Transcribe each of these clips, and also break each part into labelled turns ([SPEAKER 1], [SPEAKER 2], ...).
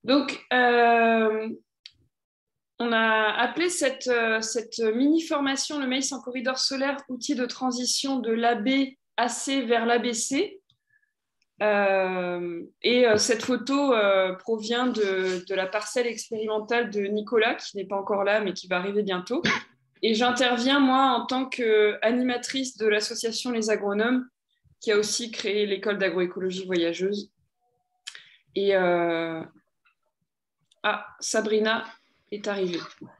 [SPEAKER 1] Donc, on a appelé cette mini-formation le maïs en corridor solaire, outil de transition de l'AB-AC vers l'ABC. Cette photo provient de la parcelle expérimentale de Nicolas, qui n'est pas encore là, mais qui va arriver bientôt. Et j'interviens, moi, en tant qu'animatrice de l'association Les Agronomes, qui a aussi créé l'école d'agroécologie voyageuse. Et Sabrina est arrivée.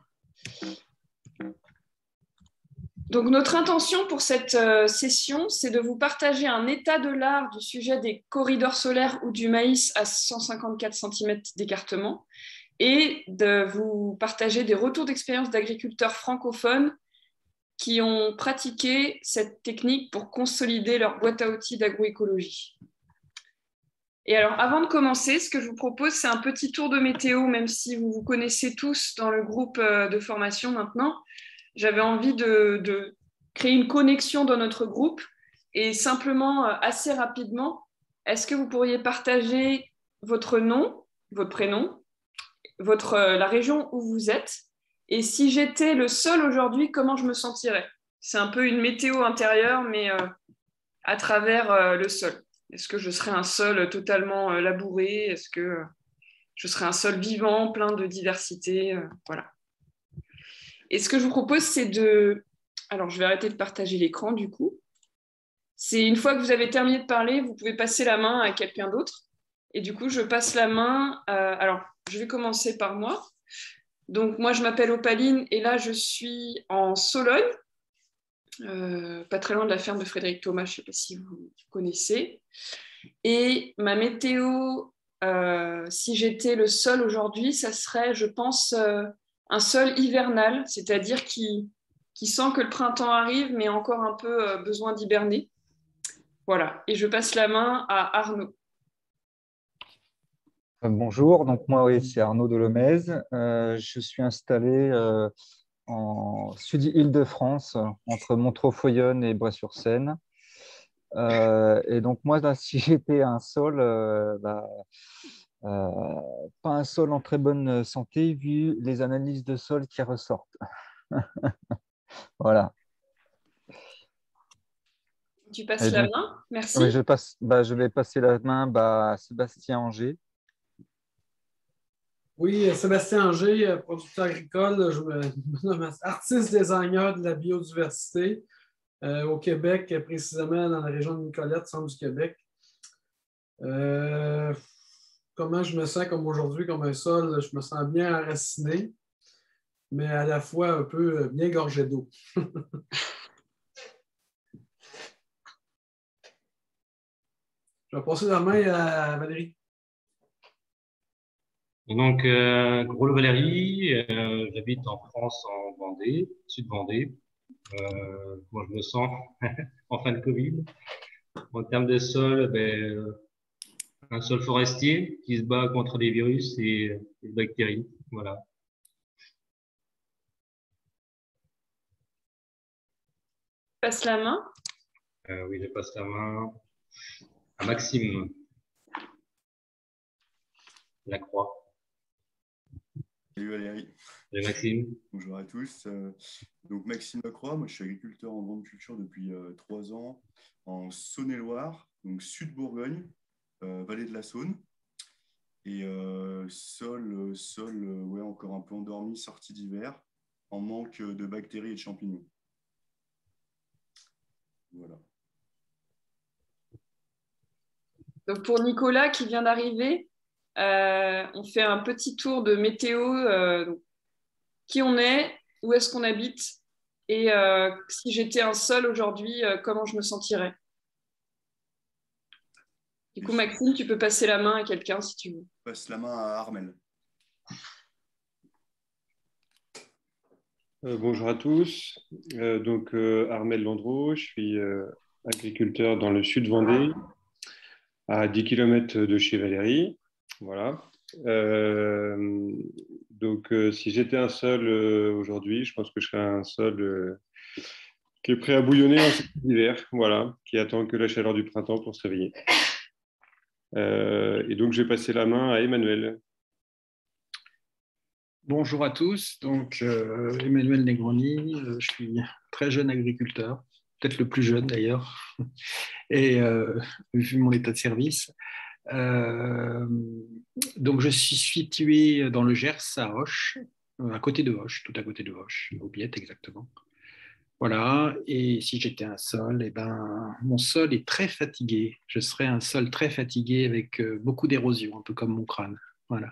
[SPEAKER 1] Donc, notre intention pour cette session, c'est de vous partager un état de l'art du sujet des corridors solaires ou du maïs à 154 cm d'écartement et de vous partager des retours d'expérience d'agriculteurs francophones qui ont pratiqué cette technique pour consolider leur boîte à outils d'agroécologie. Et alors, avant de commencer, ce que je vous propose, c'est un petit tour de météo, même si vous vous connaissez tous dans le groupe de formation maintenant. J'avais envie de créer une connexion dans notre groupe et simplement, assez rapidement, est-ce que vous pourriez partager votre nom, votre prénom, la région où vous êtes et si j'étais le sol aujourd'hui, comment je me sentirais? C'est un peu une météo intérieure, mais à travers le sol. Est-ce que je serais un sol totalement labouré? Est-ce que je serais un sol vivant, plein de diversité? Voilà. Et ce que je vous propose, c'est de... Alors, je vais arrêter de partager l'écran, du coup. C'est une fois que vous avez terminé de parler, vous pouvez passer la main à quelqu'un d'autre. Et du coup, je passe la main... Alors, je vais commencer par moi. Donc, moi, je m'appelle Opaline et là, je suis en Sologne, pas très loin de la ferme de Frédéric Thomas, je ne sais pas si vous connaissez. Et ma météo, si j'étais le sol aujourd'hui, ça serait, je pense, un sol hivernal, c'est-à-dire qui sent que le printemps arrive, mais encore un peu besoin d'hiberner. Voilà, et je passe la main à Arnaud.
[SPEAKER 2] Bonjour, donc moi oui, c'est Arnaud Delomez. Je suis installé en Sud-Île-de-France, entre Montreux-Foyonne et Bray-sur-Seine. Et donc moi, là, si j'étais un sol, pas un sol en très bonne santé, vu les analyses de sol qui ressortent. Voilà.
[SPEAKER 1] Tu passes la main, merci.
[SPEAKER 2] Oui, je vais passer la main à Sébastien Anger.
[SPEAKER 3] Oui, Sébastien Anger, producteur agricole. Je me nomme artiste designer de la biodiversité au Québec, précisément dans la région de Nicolette, centre du Québec. Comment je me sens comme aujourd'hui, comme un sol? Je me sens bien enraciné, mais à la fois un peu bien gorgé d'eau. Je vais passer la main à Valérie.
[SPEAKER 4] Donc, Gros Valérie, j'habite en France, en Vendée, sud Vendée. Moi, je me sens en fin de Covid. En termes de sol, un sol forestier qui se bat contre les virus et les bactéries. Voilà.
[SPEAKER 1] Passe la main.
[SPEAKER 4] Oui, je passe la main à Maxime Lacroix.
[SPEAKER 5] Salut Valérie.
[SPEAKER 4] Salut Maxime.
[SPEAKER 5] Bonjour à tous. Donc Maxime Lacroix, moi je suis agriculteur en grande culture depuis 3 ans en Saône-et-Loire, donc Sud-Bourgogne, vallée de la Saône. Et sol ouais, encore un peu endormi, sortie d'hiver, en manque de bactéries et de champignons. Voilà.
[SPEAKER 1] Donc pour Nicolas qui vient d'arriver, on fait un petit tour de météo, qui on est, où est-ce qu'on habite, et si j'étais un sol aujourd'hui, comment je me sentirais. Du coup, Maxime, tu peux passer la main à quelqu'un si tu veux.
[SPEAKER 5] Je passe la main à Armel.
[SPEAKER 6] Bonjour à tous. Armel Landreau, je suis agriculteur dans le sud Vendée, à 10 km de chez Valérie. Voilà. Si j'étais un sol aujourd'hui, je pense que je serais un sol qui est prêt à bouillonner en cet hiver, voilà, qui attend que la chaleur du printemps pour se réveiller. Et donc, je vais passer la main à Emmanuel.
[SPEAKER 7] Bonjour à tous, donc Emmanuel Negroni, je suis très jeune agriculteur, peut-être le plus jeune d'ailleurs, et vu mon état de service. Euh, donc je suis situé dans le Gers à Auch, à côté de Auch, tout à côté de Auch, au Biette exactement. Voilà, et si j'étais un sol, eh ben, mon sol est très fatigué. Je serais un sol très fatigué avec beaucoup d'érosion, un peu comme mon crâne. Voilà.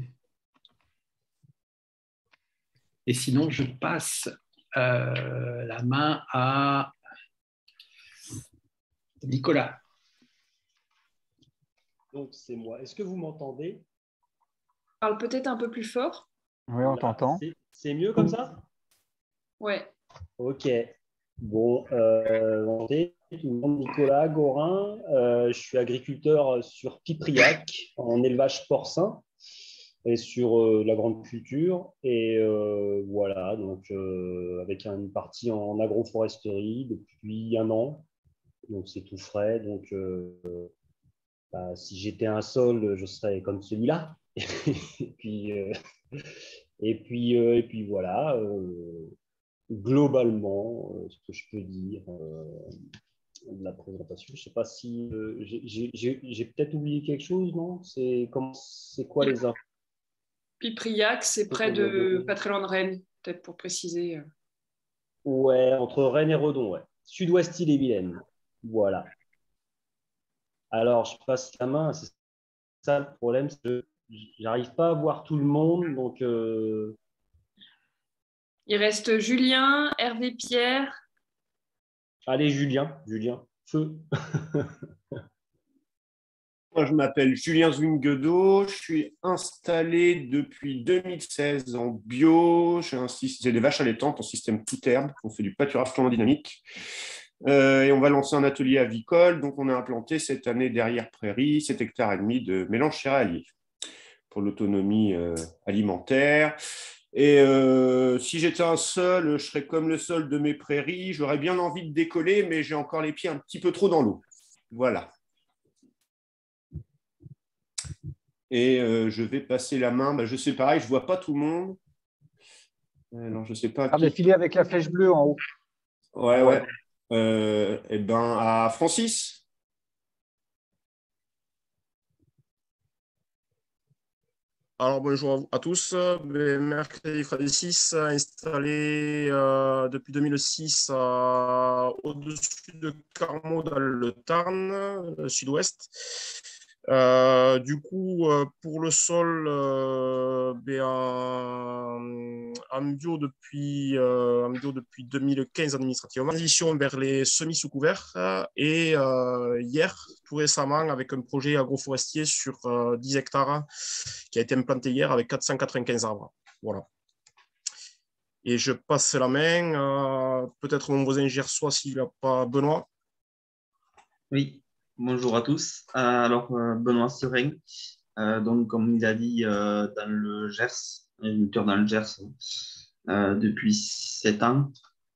[SPEAKER 7] Et sinon, je passe la main à Nicolas.
[SPEAKER 8] Donc, c'est moi. Est-ce que vous m'entendez?
[SPEAKER 1] Parle peut-être un peu plus fort.
[SPEAKER 2] Oui, on t'entend.
[SPEAKER 8] C'est mieux comme ça?
[SPEAKER 1] Ouais.
[SPEAKER 8] Ok. Bon, Nicolas Gorin, je suis agriculteur sur Pipriac, en élevage porcin et sur la grande culture. Et voilà, donc avec une partie en agroforesterie depuis un an. Donc, c'est tout frais. Donc, si j'étais un sol, je serais comme celui-là. et puis, et puis voilà, globalement, ce que je peux dire de la présentation. Je ne sais pas si j'ai peut-être oublié quelque chose, non? C'est quoi les infos?
[SPEAKER 1] Pipriac, c'est près de, pas très loin de Rennes, peut-être pour préciser.
[SPEAKER 8] Ouais, entre Rennes et Redon, ouais. Sud-Ouest Ille-et-Vilaine. Voilà. Alors, je passe la main. C'est ça le problème, c'est que j'arrive pas à voir tout le monde, donc.
[SPEAKER 1] Il reste Julien, Hervé Pierre.
[SPEAKER 8] Allez, Julien, feu.
[SPEAKER 9] Moi, je m'appelle Julien Zwinguedo, je suis installé depuis 2016 en bio. J'ai des vaches allaitantes en système toute herbe. On fait du pâturage dynamique. Et on va lancer un atelier avicole. Donc, on a implanté cette année derrière Prairie 7 hectares et demi de mélange céréalier pour l'autonomie alimentaire. Et si j'étais un sol, je serais comme le sol de mes prairies. J'aurais bien envie de décoller, mais j'ai encore les pieds un petit peu trop dans l'eau. Voilà. Et je vais passer la main. Je sais pareil, je ne vois pas tout le monde. Alors, je sais pas.
[SPEAKER 2] Défilé avec la flèche bleue en haut.
[SPEAKER 9] Ouais. Eh ben, à Francis.
[SPEAKER 10] Alors, bonjour à tous. Mercredi Francis, installé depuis 2006 au-dessus de Carmaux dans le Tarn, le sud-ouest. Du coup, pour le sol, en bio depuis 2015 administrativement, transition vers les semis sous couvert et hier, tout récemment, avec un projet agroforestier sur 10 hectares qui a été implanté hier avec 495 arbres. Voilà. Et je passe la main, peut-être mon voisin gersois s'il n'a pas Benoît.
[SPEAKER 11] Oui, bonjour à tous. Alors, Benoît Serein, donc comme il a dit, dans le Gers, agriculteur dans le Gers depuis 7 ans.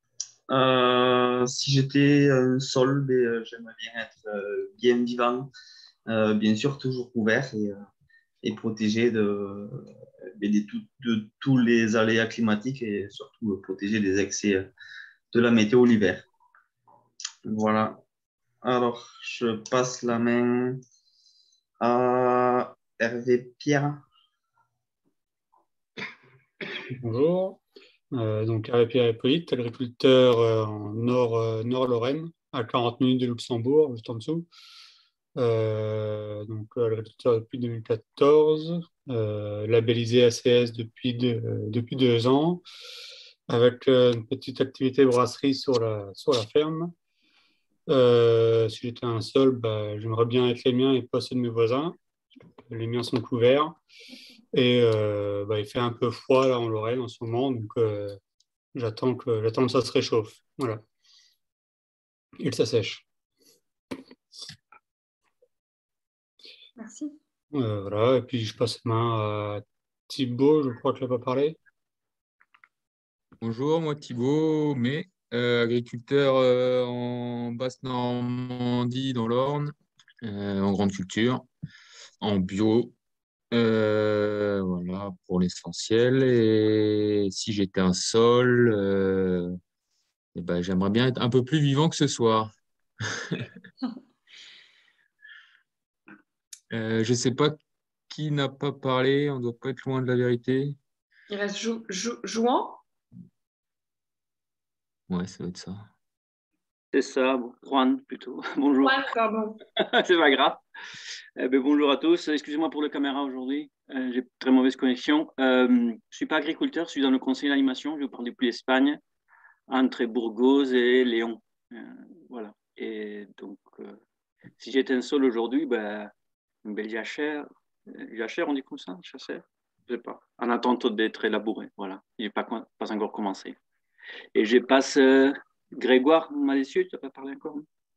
[SPEAKER 11] Si j'étais un sol, j'aimerais bien être bien vivant, bien sûr toujours couvert et protégé de tous les aléas climatiques et surtout protégé des excès de la météo l'hiver. Voilà. Alors, je passe la main à Hervé Pierre.
[SPEAKER 12] Bonjour. Donc, Hervé Pierre Hippolyte, agriculteur en Nord-Lorraine, à 40 minutes de Luxembourg, juste en dessous. Donc, agriculteur depuis 2014, labellisé ACS depuis 2 ans, avec une petite activité brasserie sur la ferme. Si j'étais un sol, j'aimerais bien être les miens et pas ceux de mes voisins. Les miens sont couverts. Et il fait un peu froid là en Lorraine en ce moment, donc j'attends que ça se réchauffe. Voilà. Et que ça sèche.
[SPEAKER 1] Merci.
[SPEAKER 12] Voilà, et puis je passe la main à Thibaut, je crois que tu n'as pas parlé.
[SPEAKER 13] Bonjour, moi Thibaut, agriculteur en Basse-Normandie, dans l'Orne, en grande culture, en bio. Voilà pour l'essentiel. Et si j'étais un sol, eh ben, j'aimerais bien être un peu plus vivant que ce soir. Je ne sais pas qui n'a pas parlé, on ne doit pas être loin de la vérité.
[SPEAKER 1] Il reste Jouan.
[SPEAKER 13] Ouais, ça doit être ça.
[SPEAKER 14] C'est ça, bon, Juan plutôt. Bonjour.
[SPEAKER 1] Juan, pardon.
[SPEAKER 14] C'est pas grave. Bonjour à tous. Excusez-moi pour la caméra aujourd'hui. J'ai très mauvaise connexion. Je ne suis pas agriculteur, je suis dans le conseil d'animation. Je parle depuis l'Espagne, entre Burgos et Léon. Voilà. Et donc, si j'étais un sol aujourd'hui, une belle jachère. Jachère, on dit comme ça, jachère? Je sais pas. En attente d'être élaboré. Voilà. Il n'est pas encore commencé. Et je passe Grégoire Malézieux, tu n'as pas parlé encore?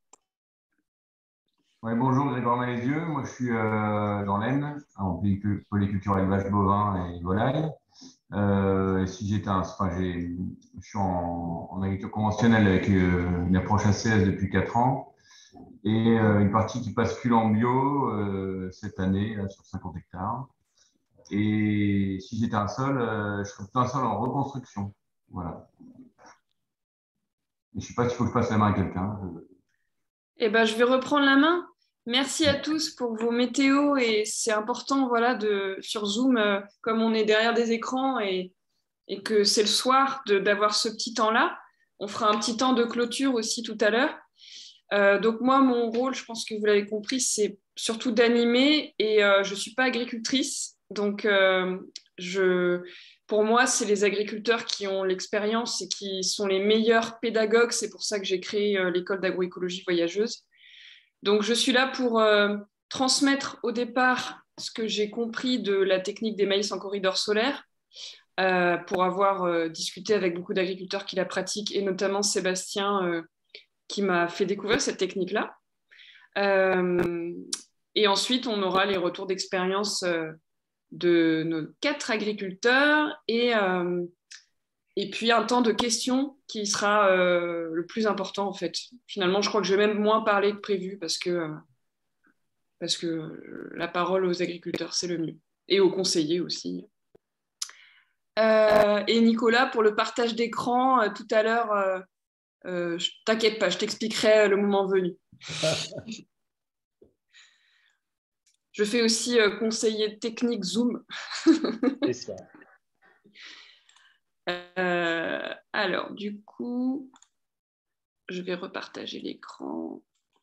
[SPEAKER 15] Ouais, bonjour, Grégoire Malézieux. Moi, je suis dans l'Aisne, en polyculture élevage bovin et volaille. Et si j'étais je suis en agriculture conventionnelle avec une approche ACS depuis 4 ans et une partie qui bascule en bio cette année là, sur 50 hectares. Et si j'étais un sol, je serais plutôt un sol en reconstruction. Voilà. Et je ne sais pas s'il faut que je passe la main à quelqu'un.
[SPEAKER 1] Eh ben, je vais reprendre la main. Merci à tous pour vos météos et c'est important voilà, sur Zoom, comme on est derrière des écrans et que c'est le soir, d'avoir ce petit temps-là. On fera un petit temps de clôture aussi tout à l'heure. Donc moi, mon rôle, je pense que vous l'avez compris, c'est surtout d'animer et je ne suis pas agricultrice. Donc pour moi, c'est les agriculteurs qui ont l'expérience et qui sont les meilleurs pédagogues. C'est pour ça que j'ai créé l'école d'agroécologie voyageuse. Donc, je suis là pour transmettre au départ ce que j'ai compris de la technique des maïs en corridor solaire, pour avoir discuté avec beaucoup d'agriculteurs qui la pratiquent, et notamment Sébastien, qui m'a fait découvrir cette technique-là. Et ensuite, on aura les retours d'expérience de nos 4 agriculteurs et puis un temps de questions qui sera le plus important en fait. Finalement, je crois que je vais même moins parler que prévu parce que la parole aux agriculteurs, c'est le mieux. Et aux conseillers aussi. Et Nicolas, pour le partage d'écran, tout à l'heure, t'inquiète pas, je t'expliquerai le moment venu. Je fais aussi conseiller technique Zoom.
[SPEAKER 8] C'est ça.
[SPEAKER 1] Alors, du coup, je vais repartager l'écran.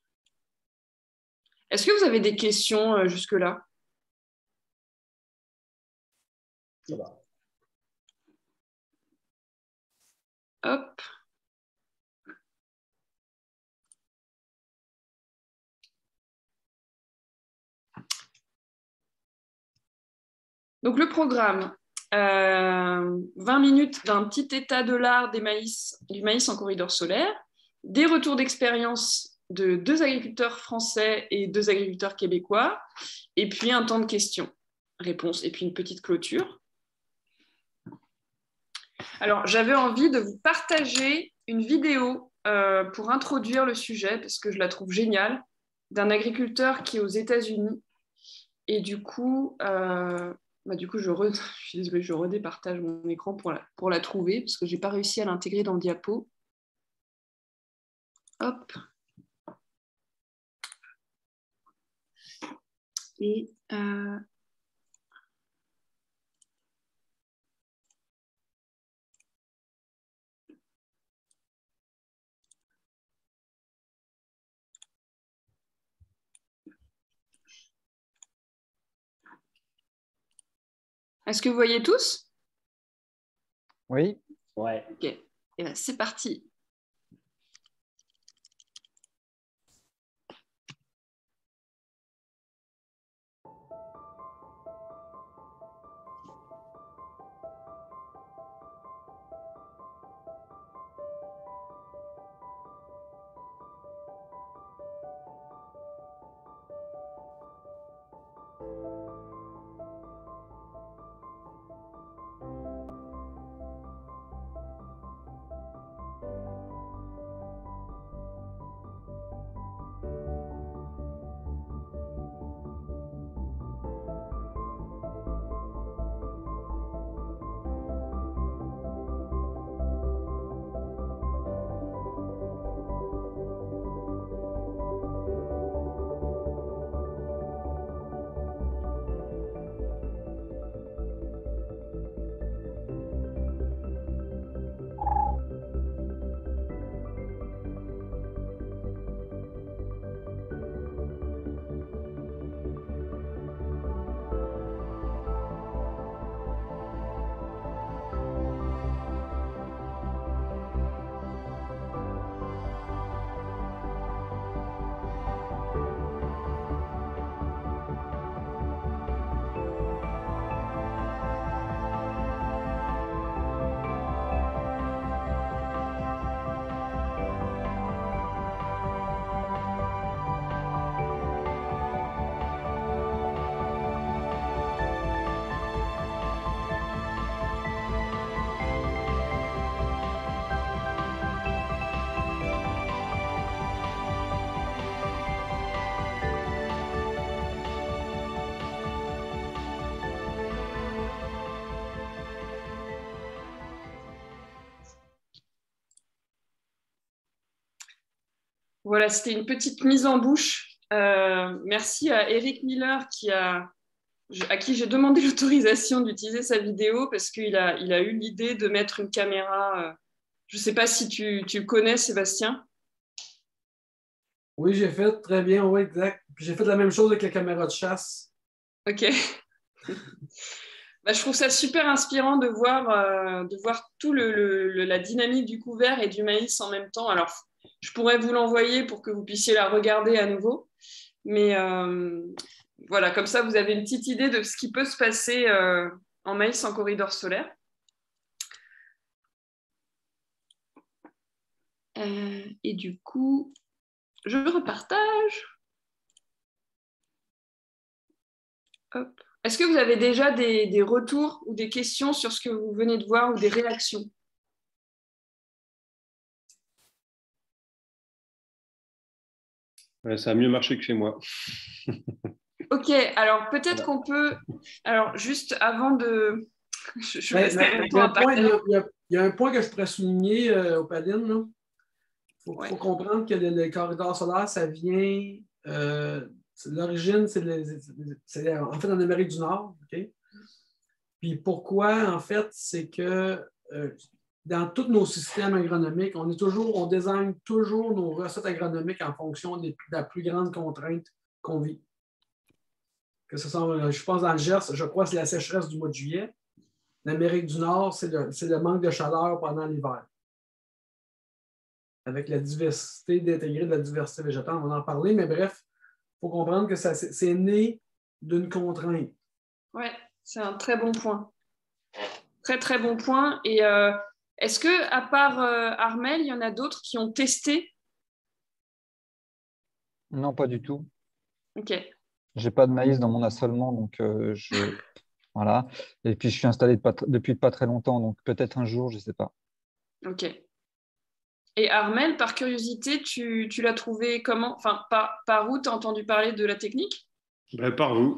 [SPEAKER 1] Est-ce que vous avez des questions jusque-là?
[SPEAKER 8] Ça va.
[SPEAKER 1] Hop. Donc, le programme, 20 minutes d'un petit état de l'art du maïs en corridor solaire, des retours d'expérience de 2 agriculteurs français et 2 agriculteurs québécois, et puis un temps de questions-réponses, et puis une petite clôture. Alors, j'avais envie de vous partager une vidéo pour introduire le sujet, parce que je la trouve géniale, d'un agriculteur qui est aux États-Unis. Et du coup, je suis désolée, je redépartage mon écran pour la trouver, parce que je n'ai pas réussi à l'intégrer dans le diapo. Hop. Et est-ce que vous voyez tous?
[SPEAKER 2] Oui.
[SPEAKER 8] Ouais.
[SPEAKER 1] Ok, et bien, c'est parti. Voilà, c'était une petite mise en bouche. Merci à Eric Miller à qui j'ai demandé l'autorisation d'utiliser sa vidéo parce qu'il a eu l'idée de mettre une caméra. Je ne sais pas si tu connais, Sébastien.
[SPEAKER 3] Oui, j'ai fait très bien, oui, exact. Puis j'ai fait la même chose avec la caméra de chasse.
[SPEAKER 1] Ok. Bah, je trouve ça super inspirant de voir tout la dynamique du couvert et du maïs en même temps. Alors, je pourrais vous l'envoyer pour que vous puissiez la regarder à nouveau. Mais voilà, comme ça, vous avez une petite idée de ce qui peut se passer en maïs en corridor solaire. Et du coup, je repartage. Hop. Est-ce que vous avez déjà des retours ou des questions sur ce que vous venez de voir ou des réactions?
[SPEAKER 6] Ça a mieux marché que chez moi.
[SPEAKER 1] Ok, alors peut-être qu'on peut... Alors, juste avant de... Je vais rester longtemps à partager.
[SPEAKER 3] Il y a un point que je pourrais souligner, Opaline. Il faut comprendre que le corridor solaire, ça vient... l'origine, c'est en fait en Amérique du Nord. Okay? Puis pourquoi, en fait, c'est que dans tous nos systèmes agronomiques, on désigne toujours nos recettes agronomiques en fonction de la plus grande contrainte qu'on vit. Que ce soit, je pense dans le Gers, je crois que c'est la sécheresse du mois de juillet. L'Amérique du Nord, c'est le manque de chaleur pendant l'hiver. Avec la diversité, d'intégrer de la diversité végétale, on va en parler, mais bref, il faut comprendre que c'est né d'une contrainte.
[SPEAKER 1] Oui, c'est un très bon point. Très, très bon point. Et est-ce que, à part Armel, il y en a d'autres qui ont testé?
[SPEAKER 2] Non, pas du tout.
[SPEAKER 1] Ok.
[SPEAKER 2] J'ai pas de maïs dans mon assolement, donc voilà. Et puis je suis installé depuis pas très longtemps, donc peut-être un jour, je sais pas.
[SPEAKER 1] Ok. Et Armel, par curiosité, tu l'as trouvé comment? Enfin, par où tu as entendu parler de la technique?
[SPEAKER 6] Par vous.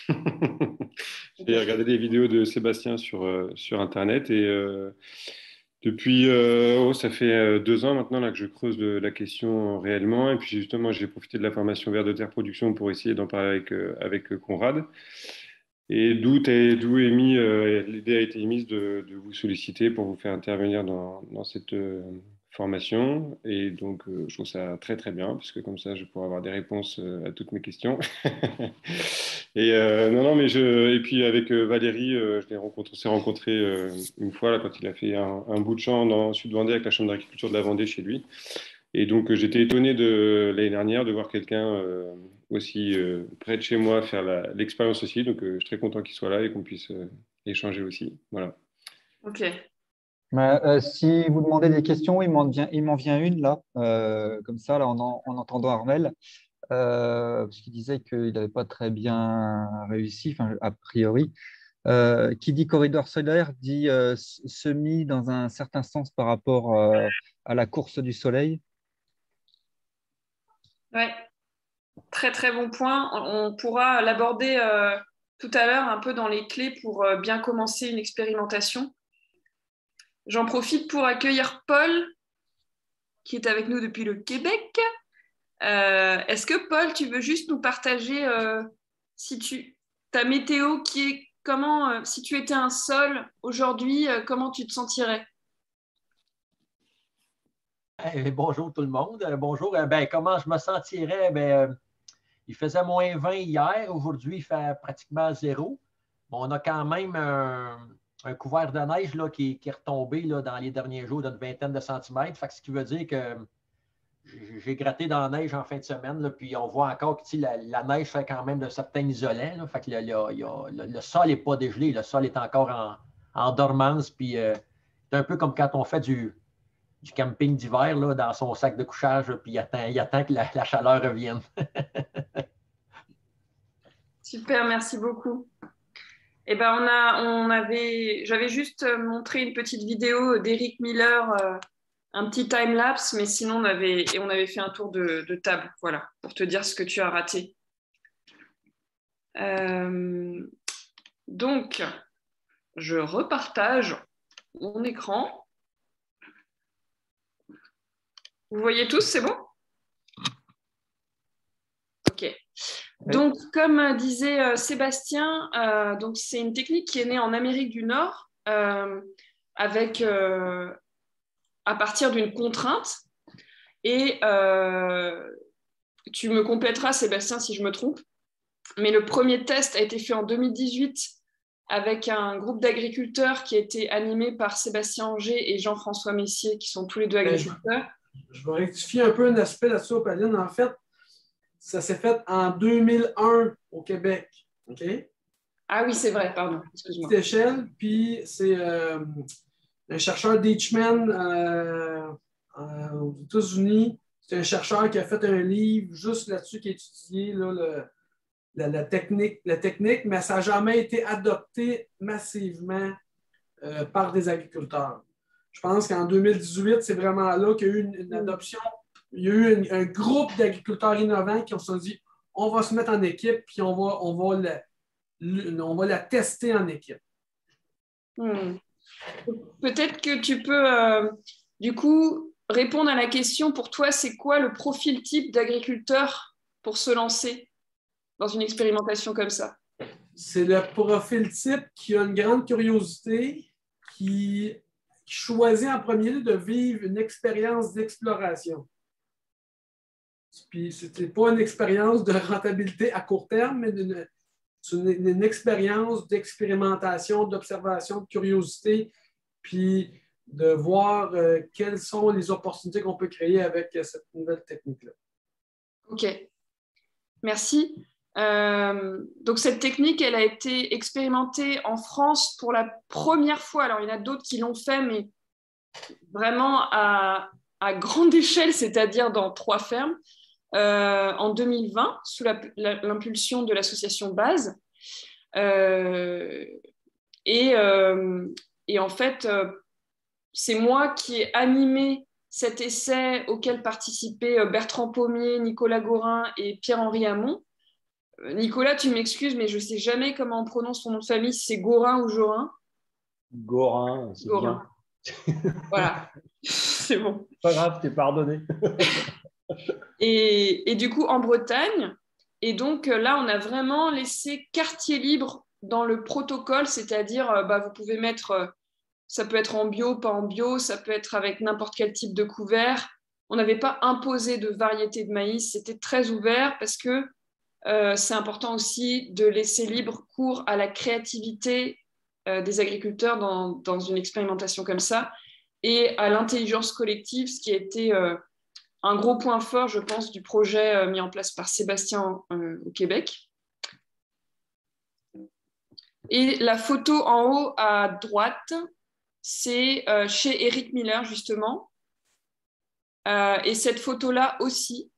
[SPEAKER 6] J'ai regardé des vidéos de Sébastien sur Internet et depuis, ça fait 2 ans maintenant là, que je creuse la question réellement. Et puis justement, j'ai profité de la formation Vers de Terre Production pour essayer d'en parler avec Conrad. Et l'idée a été émise de vous solliciter pour vous faire intervenir dans cette formation. Et donc, je trouve ça très, très bien, parce que comme ça, je pourrai avoir des réponses à toutes mes questions. Et et puis avec Valérie, on s'est rencontrés une fois là, quand il a fait un bout de champ dans le sud-Vendée avec la Chambre d'agriculture de la Vendée chez lui. Et donc, j'étais étonné l'année dernière de voir quelqu'un aussi près de chez moi faire l'expérience aussi. Donc, je suis très content qu'il soit là et qu'on puisse échanger aussi. Voilà.
[SPEAKER 1] Ok.
[SPEAKER 2] Si vous demandez des questions, il m'en vient une là, comme ça, là, en entendant Armel, parce qu'il disait qu'il n'avait pas très bien réussi, a priori. Qui dit corridor solaire dit semi dans un certain sens par rapport à la course du soleil.
[SPEAKER 1] Oui, très très bon point. On pourra l'aborder tout à l'heure un peu dans les clés pour bien commencer une expérimentation. J'en profite pour accueillir Paul, qui est avec nous depuis le Québec. Est-ce que Paul, tu veux juste nous partager ta météo qui est comment, si tu étais un sol aujourd'hui, comment tu te sentirais?
[SPEAKER 16] Bonjour tout le monde. Bonjour. Comment je me sentirais? Il faisait -20 hier. Aujourd'hui, il fait pratiquement 0. Bon, on a quand même un couvert de neige là, qui est retombé là, dans les derniers jours d'une vingtaine de centimètres. Fait que ce qui veut dire que j'ai gratté dans la neige en fin de semaine. Là, puis on voit encore que la neige fait quand même de certains isolants. Là, fait que le sol n'est pas dégelé. Le sol est encore en dormance. Puis c'est un peu comme quand on fait du camping d'hiver là, dans son sac de couchage, puis il attend que la chaleur revienne.
[SPEAKER 1] Super, merci beaucoup. Eh ben, j'avais juste montré une petite vidéo d'Eric Miller, un petit time-lapse, mais sinon on avait fait un tour de table, voilà, pour te dire ce que tu as raté. Donc, je repartage mon écran. Vous voyez tous, c'est bon? Donc, comme disait Sébastien, donc c'est une technique qui est née en Amérique du Nord avec, à partir d'une contrainte. Et tu me compléteras, Sébastien, si je me trompe. Mais le premier test a été fait en 2018 avec un groupe d'agriculteurs qui a été animé par Sébastien Anger et Jean-François Messier, qui sont tous les deux agriculteurs.
[SPEAKER 3] Je vais rectifier un peu un aspect là-dessus, Opaline. En fait, ça s'est fait en 2001 au Québec. OK?
[SPEAKER 1] Ah oui, c'est vrai, pardon. Excuse-moi.
[SPEAKER 3] Petite échelle, puis c'est un chercheur d'H-Man aux États-Unis. C'est un chercheur qui a fait un livre juste là-dessus qui a étudié là, la technique, mais ça n'a jamais été adopté massivement par des agriculteurs. Je pense qu'en 2018, c'est vraiment là qu'il y a eu une adoption. Il y a eu un groupe d'agriculteurs innovants qui se sont dit on va se mettre en équipe puis on va la tester en équipe.
[SPEAKER 1] Peut-être que tu peux, du coup, répondre à la question, pour toi, c'est quoi le profil type d'agriculteur pour se lancer dans une expérimentation comme ça?
[SPEAKER 3] C'est le profil type qui a une grande curiosité, qui choisit en premier lieu de vivre une expérience d'exploration. Puis, ce n'est pas une expérience de rentabilité à court terme, mais c'est une expérience d'expérimentation, d'observation, de curiosité, puis de voir quelles sont les opportunités qu'on peut créer avec cette nouvelle technique-là.
[SPEAKER 1] OK. Merci. Donc, cette technique, elle a été expérimentée en France pour la première fois. Alors, il y en a d'autres qui l'ont fait, mais vraiment à grande échelle, c'est-à-dire dans 3 fermes, en 2020, sous l'impulsion de l'association BASE. Et en fait, c'est moi qui ai animé cet essai auquel participaient Bertrand Pommier, Nicolas Gorin et Pierre-Henri Hamon. Nicolas, tu m'excuses, mais je ne sais jamais comment on prononce ton nom de famille, si c'est Gorin ou Jorin.
[SPEAKER 8] Gorin, c'est bien.
[SPEAKER 1] Voilà, c'est bon.
[SPEAKER 8] Pas grave, t'es pardonné.
[SPEAKER 1] Et du coup, en Bretagne. Et donc là, on a vraiment laissé quartier libre dans le protocole, c'est-à-dire vous pouvez mettre, ça peut être en bio, pas en bio, ça peut être avec n'importe quel type de couvert. On n'avait pas imposé de variété de maïs, c'était très ouvert parce que c'est important aussi de laisser libre cours à la créativité des agriculteurs dans une expérimentation comme ça et à l'intelligence collective, ce qui a été un gros point fort, je pense, du projet mis en place par Sébastien au Québec. Et la photo en haut à droite, c'est chez Eric Miller, justement. Et cette photo-là aussi,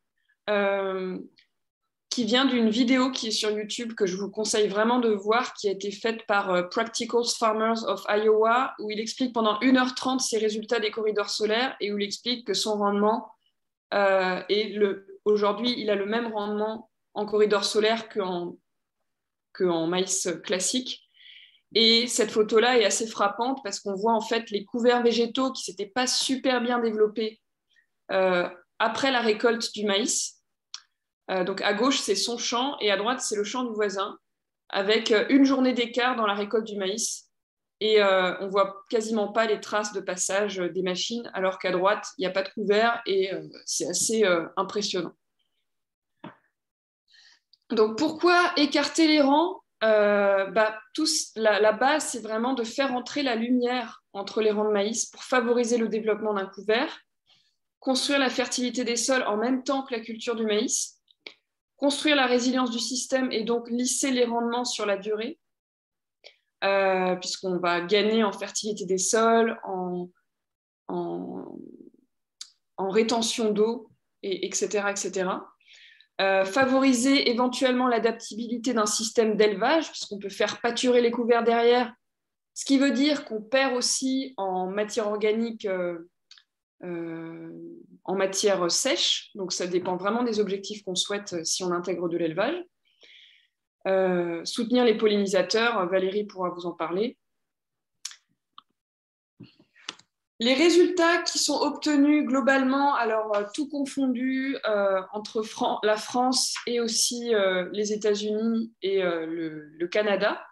[SPEAKER 1] qui vient d'une vidéo qui est sur YouTube, que je vous conseille vraiment de voir, qui a été faite par Practical Farmers of Iowa, où il explique pendant 1h30 ses résultats des corridors solaires et où il explique que son rendement aujourd'hui, il a le même rendement en corridor solaire qu'en maïs classique. Et cette photo-là est assez frappante parce qu'on voit en fait les couverts végétaux qui ne s'étaient pas super bien développés après la récolte du maïs. Donc à gauche, c'est son champ et à droite, c'est le champ du voisin, avec une journée d'écart dans la récolte du maïs. Et on ne voit quasiment pas les traces de passage des machines, alors qu'à droite, il n'y a pas de couvert et c'est assez impressionnant. Donc pourquoi écarter les rangs? La base, c'est vraiment de faire entrer la lumière entre les rangs de maïs pour favoriser le développement d'un couvert, construire la fertilité des sols en même temps que la culture du maïs, construire la résilience du système et donc lisser les rendements sur la durée, puisqu'on va gagner en fertilité des sols, en rétention d'eau, etc. etc. Favoriser éventuellement l'adaptabilité d'un système d'élevage, puisqu'on peut faire pâturer les couverts derrière, ce qui veut dire qu'on perd aussi en matière organique, en matière sèche, donc ça dépend vraiment des objectifs qu'on souhaite si on intègre de l'élevage. Soutenir les pollinisateurs, Valérie pourra vous en parler. Les résultats qui sont obtenus globalement, alors tout confondu entre la France et aussi les États-Unis et le Canada,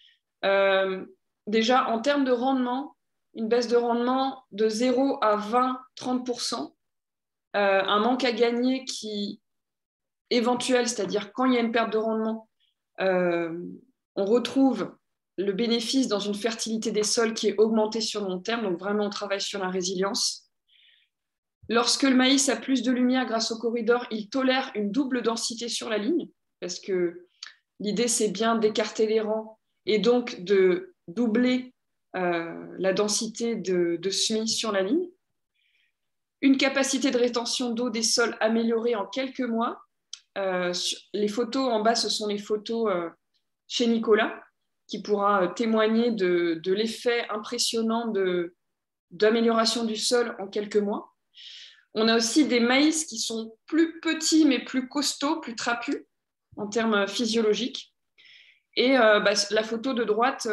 [SPEAKER 1] déjà en termes de rendement, une baisse de rendement de 0 à 20-30%, un manque à gagner qui éventuel, c'est-à-dire quand il y a une perte de rendement, on retrouve le bénéfice dans une fertilité des sols qui est augmentée sur le long terme, donc vraiment on travaille sur la résilience. Lorsque le maïs a plus de lumière grâce au corridor, il tolère une double densité sur la ligne, parce que l'idée c'est bien d'écarter les rangs et donc de doubler la densité de semis sur la ligne. Une capacité de rétention d'eau des sols améliorée en quelques mois. Les photos en bas, ce sont les photos chez Nicolas, qui pourra témoigner de l'effet impressionnant d'amélioration du sol en quelques mois. On a aussi des maïs qui sont plus petits, mais plus costauds, plus trapus en termes physiologiques. Et la photo de droite,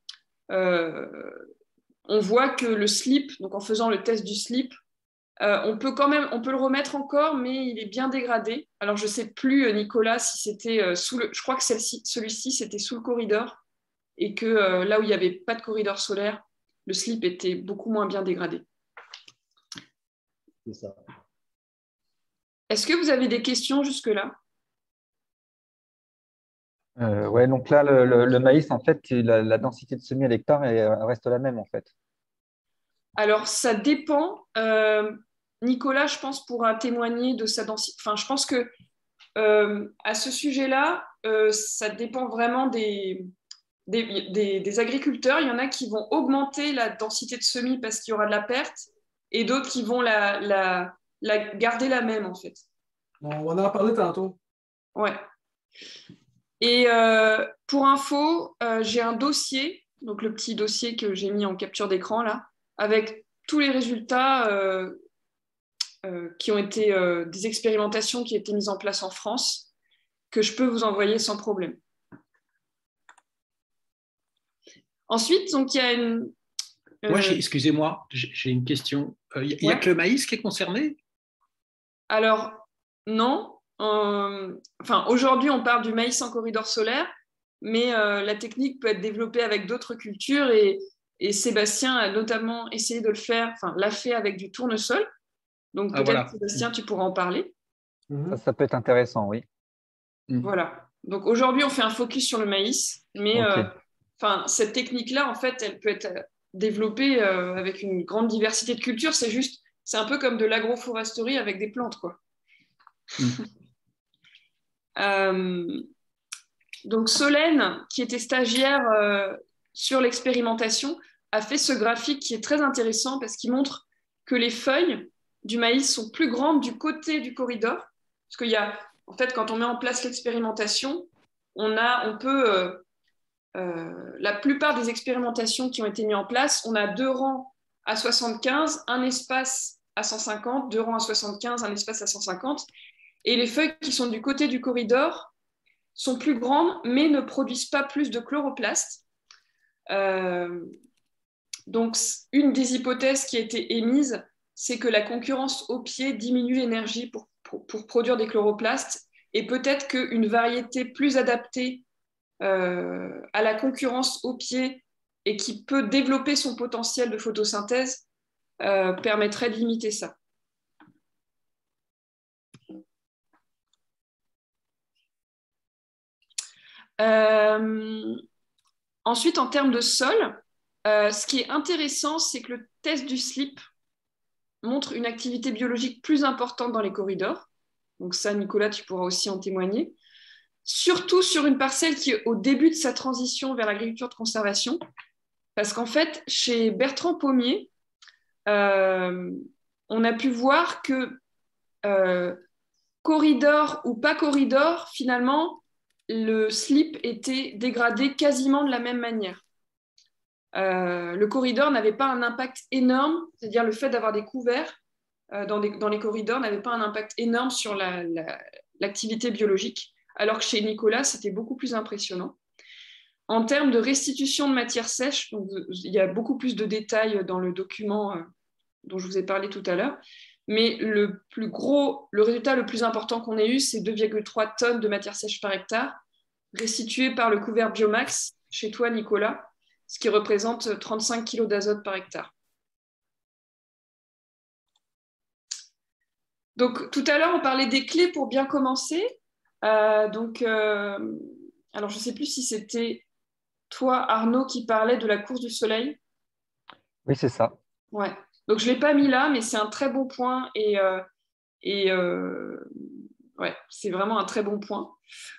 [SPEAKER 1] on voit que le slip, donc en faisant le test du slip, on peut le remettre encore, mais il est bien dégradé. Alors, je ne sais plus, Nicolas, si c'était je crois que celui-ci, c'était sous le corridor, et que là où il n'y avait pas de corridor solaire, le slip était beaucoup moins bien dégradé.
[SPEAKER 8] C'est ça.
[SPEAKER 1] Est-ce que vous avez des questions jusque-là?
[SPEAKER 2] Ouais, donc là, le maïs, en fait, la densité de semis à l'hectare reste la même, en fait.
[SPEAKER 1] Alors, ça dépend. Nicolas, je pense, pourra témoigner de sa densité. Enfin, je pense que à ce sujet-là, ça dépend vraiment des agriculteurs. Il y en a qui vont augmenter la densité de semis parce qu'il y aura de la perte, et d'autres qui vont la garder la même, en fait.
[SPEAKER 3] Bon, on en a parlé tantôt.
[SPEAKER 1] Ouais. Et pour info, j'ai un dossier, donc le petit dossier que j'ai mis en capture d'écran là, avec tous les résultats qui ont été des expérimentations qui ont été mises en place en France, que je peux vous envoyer sans problème. Ensuite, donc il y a une...
[SPEAKER 7] Excusez-moi, j'ai une question. Il n'y a que le maïs qui est concerné?
[SPEAKER 1] Alors, non. Aujourd'hui, on parle du maïs en corridor solaire, mais la technique peut être développée avec d'autres cultures, et Sébastien a notamment essayé de le faire, l'a fait avec du tournesol. Donc peut-être, voilà. Sébastien, tu pourras en parler.
[SPEAKER 2] Ça peut être intéressant, oui.
[SPEAKER 1] Voilà. Donc aujourd'hui, on fait un focus sur le maïs, mais cette technique-là, en fait, elle peut être développée avec une grande diversité de cultures. C'est un peu comme de l'agroforesterie avec des plantes, quoi. Donc Solène, qui était stagiaire sur l'expérimentation, a fait ce graphique qui est très intéressant parce qu'il montre que les feuilles du maïs sont plus grandes du côté du corridor. Parce qu'il y a, en fait, quand on met en place l'expérimentation, la plupart des expérimentations qui ont été mises en place, on a 2 rangs à 75, un espace à 150, 2 rangs à 75, un espace à 150. Et les feuilles qui sont du côté du corridor sont plus grandes, mais ne produisent pas plus de chloroplastes. Donc, une des hypothèses qui a été émise, c'est que la concurrence au pied diminue l'énergie pour produire des chloroplastes, et peut-être qu'une variété plus adaptée à la concurrence au pied et qui peut développer son potentiel de photosynthèse permettrait de limiter ça. Ensuite, en termes de sol, ce qui est intéressant, c'est que le test du slip montre une activité biologique plus importante dans les corridors. Donc ça, Nicolas, tu pourras aussi en témoigner. Surtout sur une parcelle qui est au début de sa transition vers l'agriculture de conservation. Parce qu'en fait, chez Bertrand Pommier, on a pu voir que corridor ou pas corridor, finalement, le slip était dégradé quasiment de la même manière. Le corridor n'avait pas un impact énorme, c'est-à-dire le fait d'avoir des couverts dans les corridors n'avait pas un impact énorme sur l'activité biologique, alors que chez Nicolas, c'était beaucoup plus impressionnant. En termes de restitution de matière sèche, donc, il y a beaucoup plus de détails dans le document dont je vous ai parlé tout à l'heure. Mais le résultat le plus important qu'on ait eu, c'est 2,3 tonnes de matière sèche par hectare, restituée par le couvert Biomax chez toi, Nicolas, ce qui représente 35 kg d'azote par hectare. Donc, tout à l'heure, on parlait des clés pour bien commencer. Alors, je ne sais plus si c'était toi, Arnaud, qui parlait de la course du soleil.
[SPEAKER 2] Oui, c'est ça.
[SPEAKER 1] Ouais. Donc, je ne l'ai pas mis là, mais c'est un très bon point ouais, c'est vraiment un très bon point.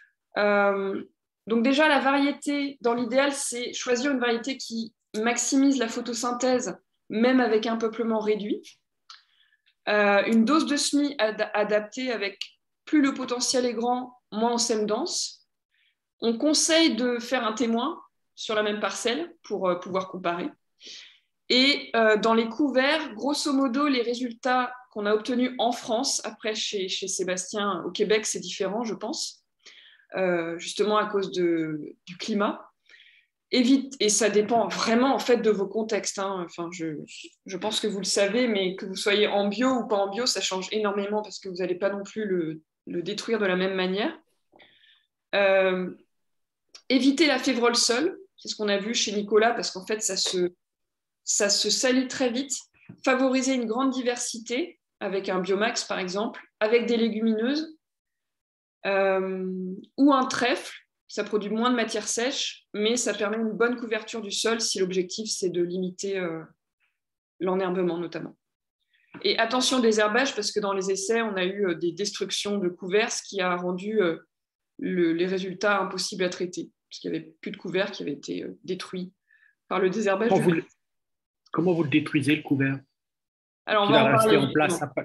[SPEAKER 1] Donc, déjà, la variété, dans l'idéal, c'est choisir une variété qui maximise la photosynthèse, même avec un peuplement réduit. Une dose de semis adaptée avec plus le potentiel est grand, moins on sème dense. On conseille de faire un témoin sur la même parcelle pour pouvoir comparer. Et dans les couverts, grosso modo, les résultats qu'on a obtenus en France, après chez Sébastien, au Québec, c'est différent, je pense, justement à cause du climat. Et ça dépend vraiment en fait de vos contextes. Hein. Enfin, je pense que vous le savez, mais que vous soyez en bio ou pas en bio, ça change énormément parce que vous n'allez pas non plus le détruire de la même manière. Éviter la févrole seule, c'est ce qu'on a vu chez Nicolas, parce qu'en fait, ça se salit très vite. Favoriser une grande diversité, avec un biomax par exemple, avec des légumineuses, ou un trèfle. Ça produit moins de matière sèche, mais ça permet une bonne couverture du sol si l'objectif, c'est de limiter l'enherbement notamment. Et attention au désherbage, parce que dans les essais, on a eu des destructions de couverts, ce qui a rendu les résultats impossibles à traiter, parce qu'il n'y avait plus de couverts qui avaient été détruits par le désherbage.
[SPEAKER 7] Comment vous le détruisez, le couvert?
[SPEAKER 1] Alors,
[SPEAKER 7] on va en parler en place après.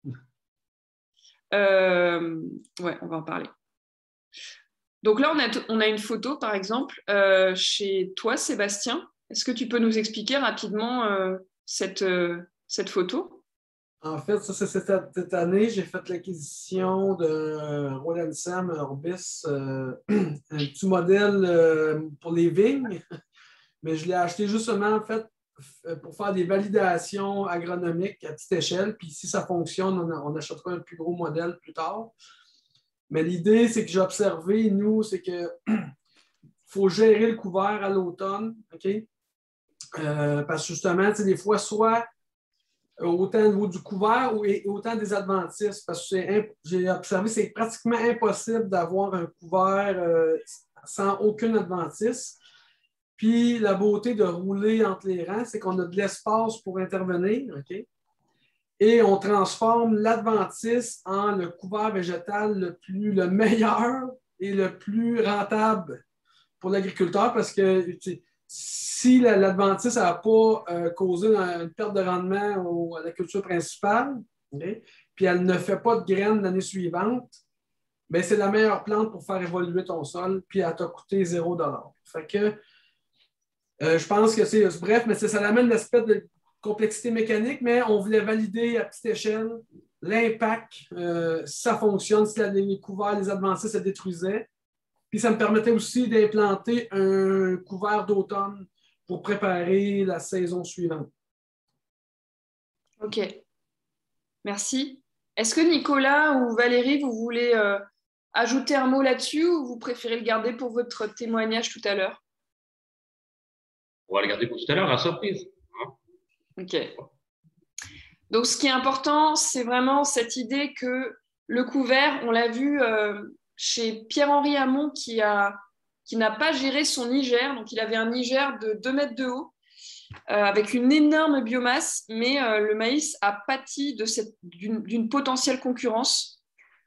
[SPEAKER 1] Ouais, on va en parler. Donc là, on a une photo, par exemple, chez toi, Sébastien. Est-ce que tu peux nous expliquer rapidement cette photo?
[SPEAKER 3] En fait, ça, c'est cette année, j'ai fait l'acquisition de Roland Sam Orbis, un petit modèle pour les vignes, mais je l'ai acheté justement, en fait, pour faire des validations agronomiques à petite échelle. Puis si ça fonctionne, on achètera un plus gros modèle plus tard. Mais l'idée, c'est que j'ai observé, nous, c'est qu'il faut gérer le couvert à l'automne, OK? Parce que justement, des fois, soit autant au niveau du couvert ou autant des adventices, parce que j'ai observé, c'est pratiquement impossible d'avoir un couvert sans aucune adventice. Puis la beauté de rouler entre les rangs, c'est qu'on a de l'espace pour intervenir, OK? Et on transforme l'adventice en le couvert végétal le meilleur et le plus rentable pour l'agriculteur, parce que si l'adventice n'a pas causé une perte de rendement à la culture principale, okay, puis elle ne fait pas de graines l'année suivante, bien, c'est la meilleure plante pour faire évoluer ton sol, puis elle t'a coûté 0 $. Fait que je pense que c'est bref, mais ça amène l'aspect de complexité mécanique, mais on voulait valider à petite échelle l'impact, si ça fonctionne, si les couverts, les adventices se détruisaient. Puis ça me permettait aussi d'implanter un couvert d'automne pour préparer la saison suivante.
[SPEAKER 1] OK. Merci. Est-ce que Nicolas ou Valérie, vous voulez ajouter un mot là-dessus ou vous préférez le garder pour votre témoignage tout à l'heure?
[SPEAKER 4] On va le garder pour tout à l'heure, la surprise.
[SPEAKER 1] OK. Donc, ce qui est important, c'est vraiment cette idée que le couvert, on l'a vu chez Pierre-Henri Hamon qui n'a pas géré son nigère. Donc, il avait un nigère de 2 mètres de haut avec une énorme biomasse, mais le maïs a pâti d'une potentielle concurrence,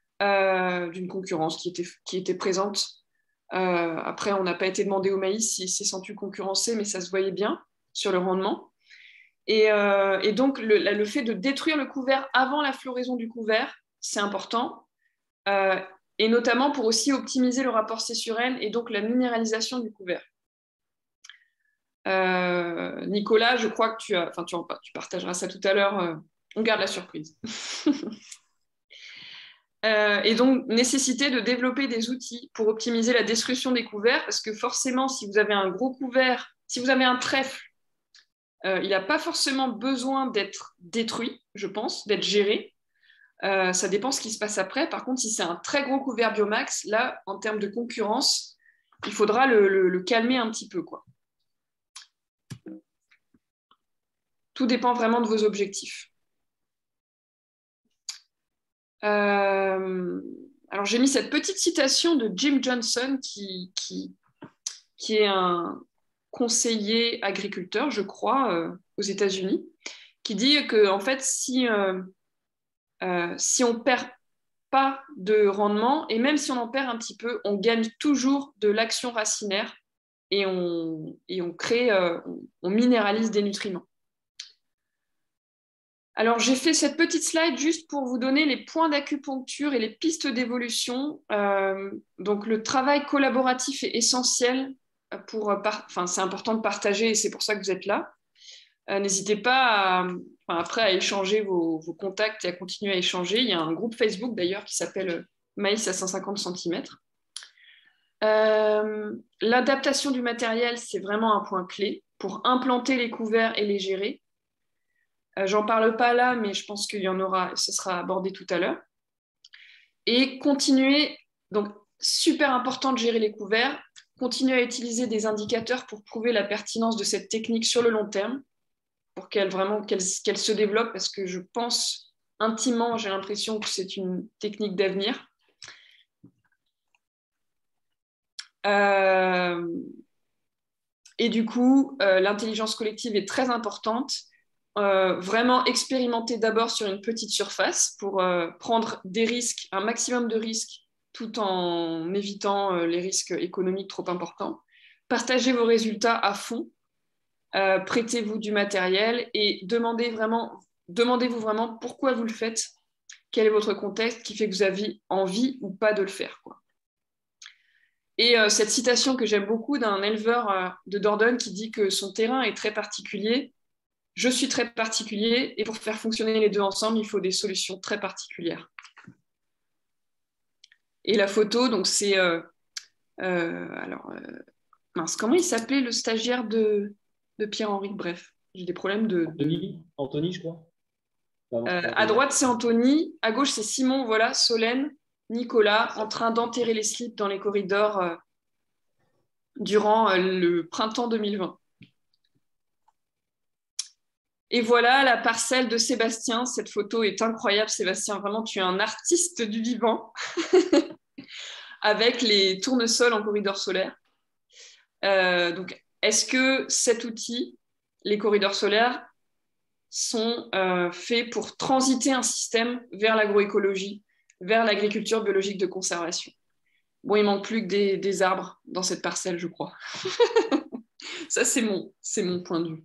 [SPEAKER 1] qui était présente. Après, on n'a pas été demandé au maïs s'il s'est senti concurrencé, mais ça se voyait bien sur le rendement. Et donc, le fait de détruire le couvert avant la floraison du couvert, c'est important, et notamment pour aussi optimiser le rapport C/N et donc la minéralisation du couvert. Nicolas, je crois que tu partageras ça tout à l'heure. On garde la surprise. Et donc, nécessité de développer des outils pour optimiser la destruction des couverts, parce que forcément, si vous avez un gros couvert, si vous avez un trèfle il n'a pas forcément besoin d'être détruit, je pense, d'être géré. Ça dépend ce qui se passe après. Par contre, si c'est un très gros couvert biomax, là, en termes de concurrence, il faudra le calmer un petit peu, quoi. Tout dépend vraiment de vos objectifs. Alors, j'ai mis cette petite citation de Jim Johnson, qui est un conseiller agriculteur, je crois, aux États-Unis, qui dit que, en fait, si on ne perd pas de rendement, et même si on en perd un petit peu, on gagne toujours de l'action racinaire et on minéralise des nutriments. Alors, j'ai fait cette petite slide juste pour vous donner les points d'acupuncture et les pistes d'évolution. Donc, le travail collaboratif est essentiel c'est important de partager et c'est pour ça que vous êtes là. N'hésitez pas après à échanger vos contacts et à continuer à échanger. Il y a un groupe Facebook d'ailleurs qui s'appelle Maïs à 150 cm. L'adaptation du matériel, c'est vraiment un point clé pour implanter les couverts et les gérer. J'en parle pas là, mais je pense qu'il y en aura, ce sera abordé tout à l'heure. Et continuer, donc super important de gérer les couverts, continuer à utiliser des indicateurs pour prouver la pertinence de cette technique sur le long terme, pour qu'elle se développe, parce que je pense intimement, j'ai l'impression que c'est une technique d'avenir. Et du coup, l'intelligence collective est très importante. Vraiment expérimenter d'abord sur une petite surface pour prendre des risques, un maximum de risques, tout en évitant les risques économiques trop importants. Partagez vos résultats à fond, prêtez-vous du matériel et demandez-vous vraiment pourquoi vous le faites, quel est votre contexte qui fait que vous avez envie ou pas de le faire, quoi. Et cette citation que j'aime beaucoup d'un éleveur de Dordogne qui dit que son terrain est très particulier. Je suis très particulier et pour faire fonctionner les deux ensemble, il faut des solutions très particulières. Et la photo, donc c'est... mince, comment il s'appelait le stagiaire de Pierre-Henri? Bref, j'ai des problèmes de...
[SPEAKER 8] Anthony, je crois.
[SPEAKER 1] À droite, c'est Anthony. À gauche, c'est Simon, voilà, Solène, Nicolas, en train d'enterrer les slips dans les corridors durant le printemps 2020. Et voilà la parcelle de Sébastien. Cette photo est incroyable, Sébastien. Vraiment, tu es un artiste du vivant avec les tournesols en corridor solaire. Donc, est-ce que cet outil, les corridors solaires, sont faits pour transiter un système vers l'agroécologie, vers l'agriculture biologique de conservation? Bon, il manque plus que des arbres dans cette parcelle, je crois. Ça, c'est mon point de vue.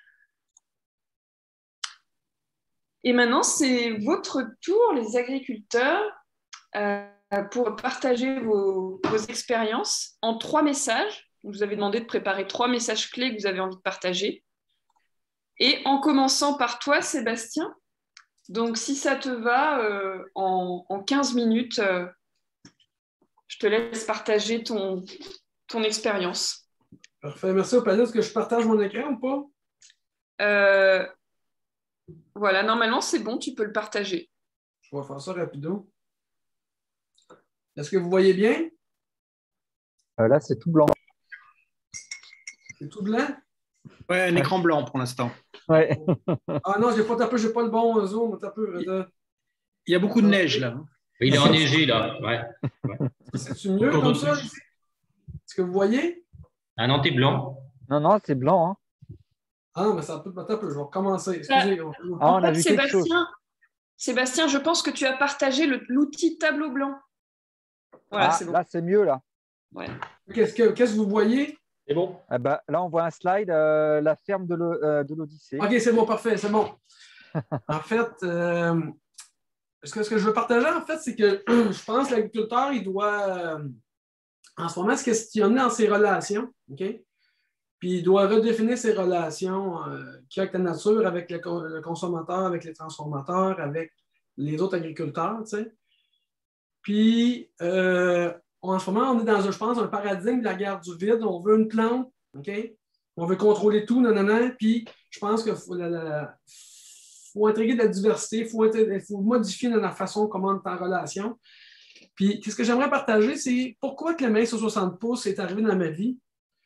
[SPEAKER 1] Et maintenant, c'est votre tour, les agriculteurs, pour partager vos expériences en 3 messages. Je vous avais demandé de préparer 3 messages clés que vous avez envie de partager. Et en commençant par toi, Sébastien. Donc, si ça te va, en 15 minutes, je te laisse partager ton expérience.
[SPEAKER 3] Parfait. Merci au panel. Est-ce que je partage mon écran ou pas?
[SPEAKER 1] Voilà, normalement, c'est bon, tu peux le partager.
[SPEAKER 3] Je vais faire ça rapido. Est-ce que vous voyez bien?
[SPEAKER 2] Là, c'est tout blanc.
[SPEAKER 3] C'est tout blanc?
[SPEAKER 7] Ouais, un écran blanc pour l'instant.
[SPEAKER 2] Ouais.
[SPEAKER 3] Ah non, j'ai pas le bon zoom.
[SPEAKER 7] Il y a beaucoup de neige là.
[SPEAKER 4] Il est enneigé là. Ouais.
[SPEAKER 3] C'est mieux comme ça ici? Est-ce que vous voyez?
[SPEAKER 4] Ah non, t'es blanc.
[SPEAKER 2] Non, c'est blanc. Hein.
[SPEAKER 3] Ah, mais ça peut un peu. Je vais recommencer. Excusez.
[SPEAKER 2] On a vu quelque chose.
[SPEAKER 1] Sébastien, je pense que tu as partagé l'outil tableau blanc. Voilà, c'est bon.
[SPEAKER 2] Là, c'est mieux, là.
[SPEAKER 1] Ouais.
[SPEAKER 3] Qu'est-ce que vous voyez?
[SPEAKER 8] C'est bon.
[SPEAKER 2] Là, on voit un slide, la ferme de l'Odyssée.
[SPEAKER 3] OK, c'est bon, parfait, c'est bon. En fait, ce que je veux partager, en fait, c'est que je pense que l'agriculteur, il doit, en ce moment, se questionner dans ses relations, OK? Puis il doit redéfinir ses relations qu'il y a avec la nature, avec le consommateur, avec les transformateurs, avec les autres agriculteurs, tu sais. Puis, en ce moment, on est dans, je pense, un paradigme de la guerre du vide. On veut une plante, OK? On veut contrôler tout, nanana. Puis je pense qu'il faut intégrer de la diversité, il faut modifier la façon comment on est en relation. Puis ce que j'aimerais partager, c'est pourquoi que le maïs sur 60 pouces est arrivé dans ma vie.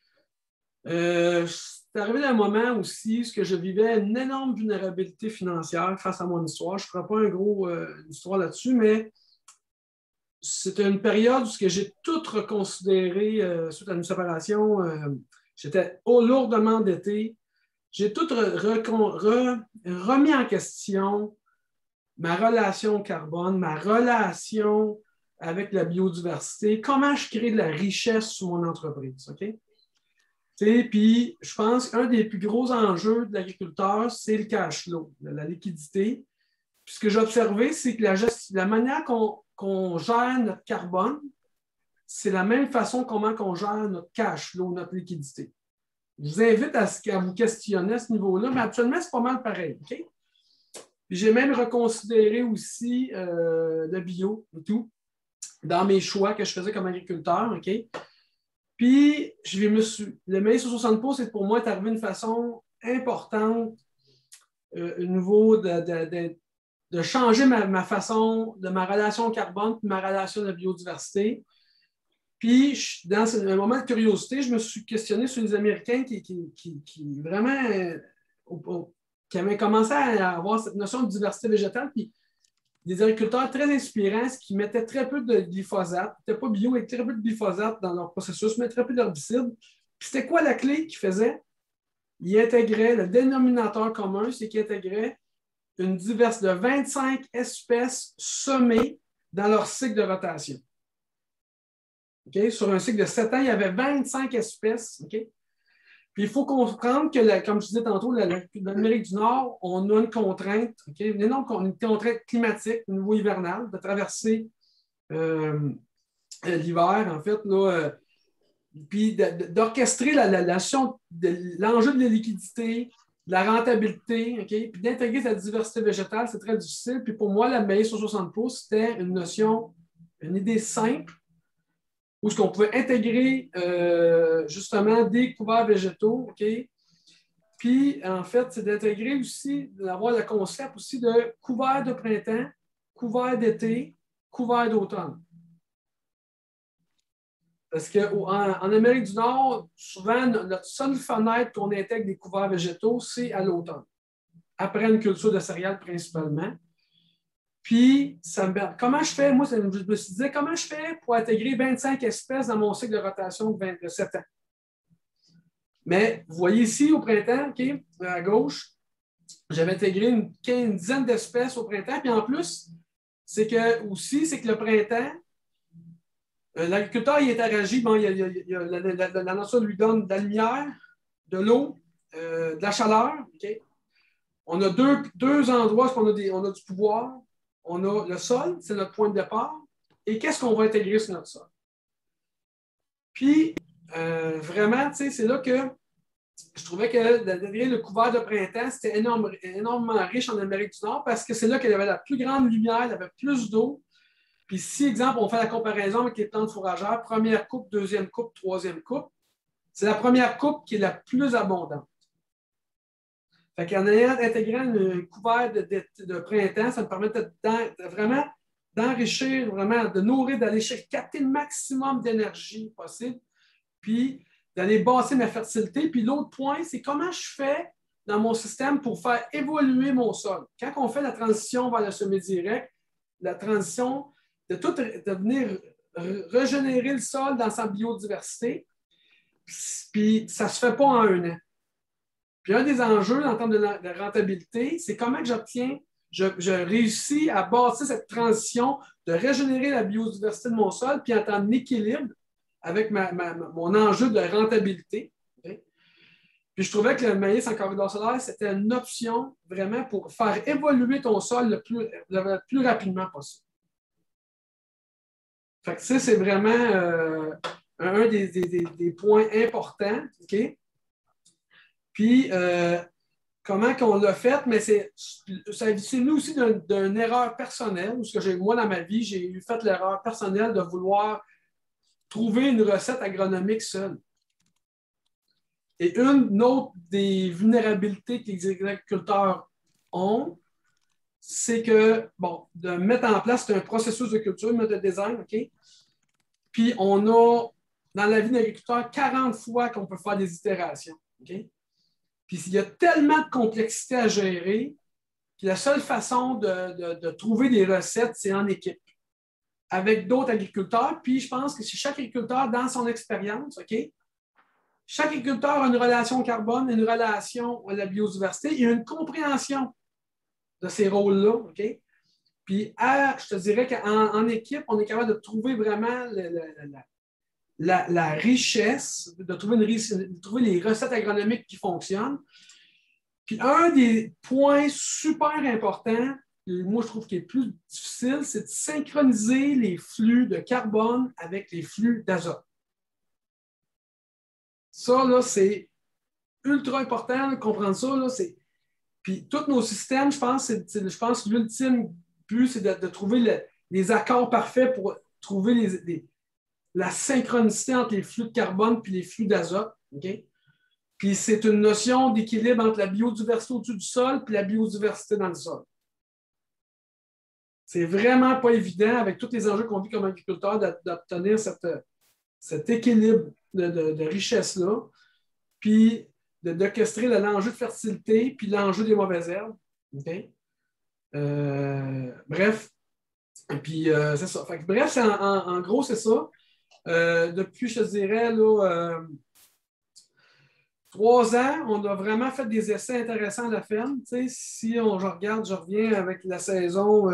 [SPEAKER 3] C'est arrivé dans un moment aussi où je vivais une énorme vulnérabilité financière face à mon histoire. Je ne ferai pas une histoire là-dessus, mais c'était une période où j'ai tout reconsidéré suite à une séparation. J'étais lourdement endetté. J'ai tout remis en question ma relation au carbone, ma relation avec la biodiversité, comment je crée de la richesse sur mon entreprise. OK? Puis, je pense qu'un des plus gros enjeux de l'agriculteur, c'est le cash flow, la liquidité. Puis, ce que j'ai observé, c'est que la manière qu'on gère notre carbone, c'est la même façon comment on gère notre cash flow, notre liquidité. Je vous invite à vous questionner à ce niveau-là, mais actuellement, c'est pas mal pareil. Okay? Puis j'ai même reconsidéré aussi le bio et tout dans mes choix que je faisais comme agriculteur. Okay? Puis le maïs sur 60 pouces, c'est pour moi est arrivé d'une façon importante au niveau de changer ma façon, de ma relation au carbone et ma relation à la biodiversité. Puis, dans un moment de curiosité, je me suis questionné sur les Américains qui vraiment qui avaient commencé à avoir cette notion de diversité végétale. Puis, des agriculteurs très inspirants qui mettaient très peu de glyphosate, n'étaient pas bio, avec très peu de glyphosate dans leur processus, mais très peu d'herbicides. Puis, c'était quoi la clé qu'ils faisaient? Ils intégraient, le dénominateur commun, c'est qu'ils intégraient une diversité de 25 espèces semées dans leur cycle de rotation. Okay? Sur un cycle de 7 ans, il y avait 25 espèces. Okay? Puis il faut comprendre que, comme je disais tantôt, dans l'Amérique du Nord, on a une contrainte, okay? Une contrainte climatique au niveau hivernal, de traverser l'hiver, en fait, là, puis d'orchestrer l'enjeu de la liquidité, de la rentabilité, okay? Puis d'intégrer cette diversité végétale, c'est très difficile. Puis pour moi, la maïs sur 60 pouces, c'était une idée simple, où ce qu'on pouvait intégrer justement des couverts végétaux. Okay? Puis, en fait, c'est d'intégrer aussi, d'avoir le concept aussi de couvert de printemps, couvert d'été, couvert d'automne. Parce qu'en Amérique du Nord, souvent, notre seule fenêtre qu'on intègre des couverts végétaux, c'est à l'automne, après une culture de céréales principalement. Puis, comment je fais? Moi, je me suis dit, comment je fais pour intégrer 25 espèces dans mon cycle de rotation de 7 ans? Mais vous voyez ici, au printemps, okay, à gauche, j'avais intégré une quinzaine d'espèces au printemps. Puis en plus, c'est que le printemps, l'agriculteur, il interagit. Bon, la nature lui donne de la lumière, de l'eau, de la chaleur. Okay? On a deux endroits où on a du pouvoir. On a le sol, c'est notre point de départ. Et qu'est-ce qu'on va intégrer sur notre sol? Puis, vraiment, c'est là que je trouvais que d'intégrer le couvert de printemps, c'était énormément riche en Amérique du Nord parce que c'est là qu'il y avait la plus grande lumière, il y avait plus d'eau. Puis si, exemple, on fait la comparaison avec les plantes fourragères, première coupe, deuxième coupe, troisième coupe, c'est la première coupe qui est la plus abondante. Fait qu'en intégrant un couvert de printemps, ça me permettait vraiment d'enrichir, vraiment, de nourrir, d'aller capter le maximum d'énergie possible, puis d'aller bâtir ma fertilité. Puis l'autre point, c'est comment je fais dans mon système pour faire évoluer mon sol. Quand on fait la transition vers le semé direct, la transition de venir régénérer le sol dans sa biodiversité, puis ça ne se fait pas en un an. Puis un des enjeux en termes de rentabilité, c'est comment je réussis à bâtir cette transition de régénérer la biodiversité de mon sol, puis en équilibre avec mon enjeu de rentabilité. Okay? Puis je trouvais que le maïs en corridor solaire, c'était une option vraiment pour faire évoluer ton sol le plus rapidement possible. Fait que ça, c'est vraiment un des points importants. Okay? Puis, comment qu'on l'a fait, mais c'est nous aussi d'une erreur personnelle, parce que moi, dans ma vie, j'ai fait l'erreur personnelle de vouloir trouver une recette agronomique seule. Et une autre des vulnérabilités que les agriculteurs ont, c'est que, bon, de mettre en place, c'est un processus de culture, une méthode de design, OK? Puis on a, dans la vie d'un agriculteur, 40 fois qu'on peut faire des itérations, OK? Puis il y a tellement de complexité à gérer que la seule façon de trouver des recettes, c'est en équipe, avec d'autres agriculteurs. Puis je pense que si chaque agriculteur, dans son expérience, OK? Chaque agriculteur a une relation au carbone, une relation à la biodiversité et une compréhension de ces rôles-là, OK? Puis, je te dirais qu'en équipe, on est capable de trouver vraiment la richesse, de trouver les recettes agronomiques qui fonctionnent. Puis, un des points super importants, et moi, je trouve qu'il est plus difficile, c'est de synchroniser les flux de carbone avec les flux d'azote. Ça, là, c'est ultra important de comprendre ça. Là, puis tous nos systèmes, je pense que l'ultime but, c'est de trouver les accords parfaits pour trouver la synchronicité entre les flux de carbone et les flux d'azote. Okay? Puis c'est une notion d'équilibre entre la biodiversité au-dessus du sol et la biodiversité dans le sol. C'est vraiment pas évident, avec tous les enjeux qu'on vit comme agriculteurs, d'obtenir cet équilibre de richesse-là, puis d'orchestrer l'enjeu de fertilité, puis l'enjeu des mauvaises herbes. Okay? Bref, puis c'est ça. Fait que, bref, en gros, c'est ça. Depuis, je te dirais, là, 3 ans, on a vraiment fait des essais intéressants à la ferme. Si je regarde, je reviens avec la saison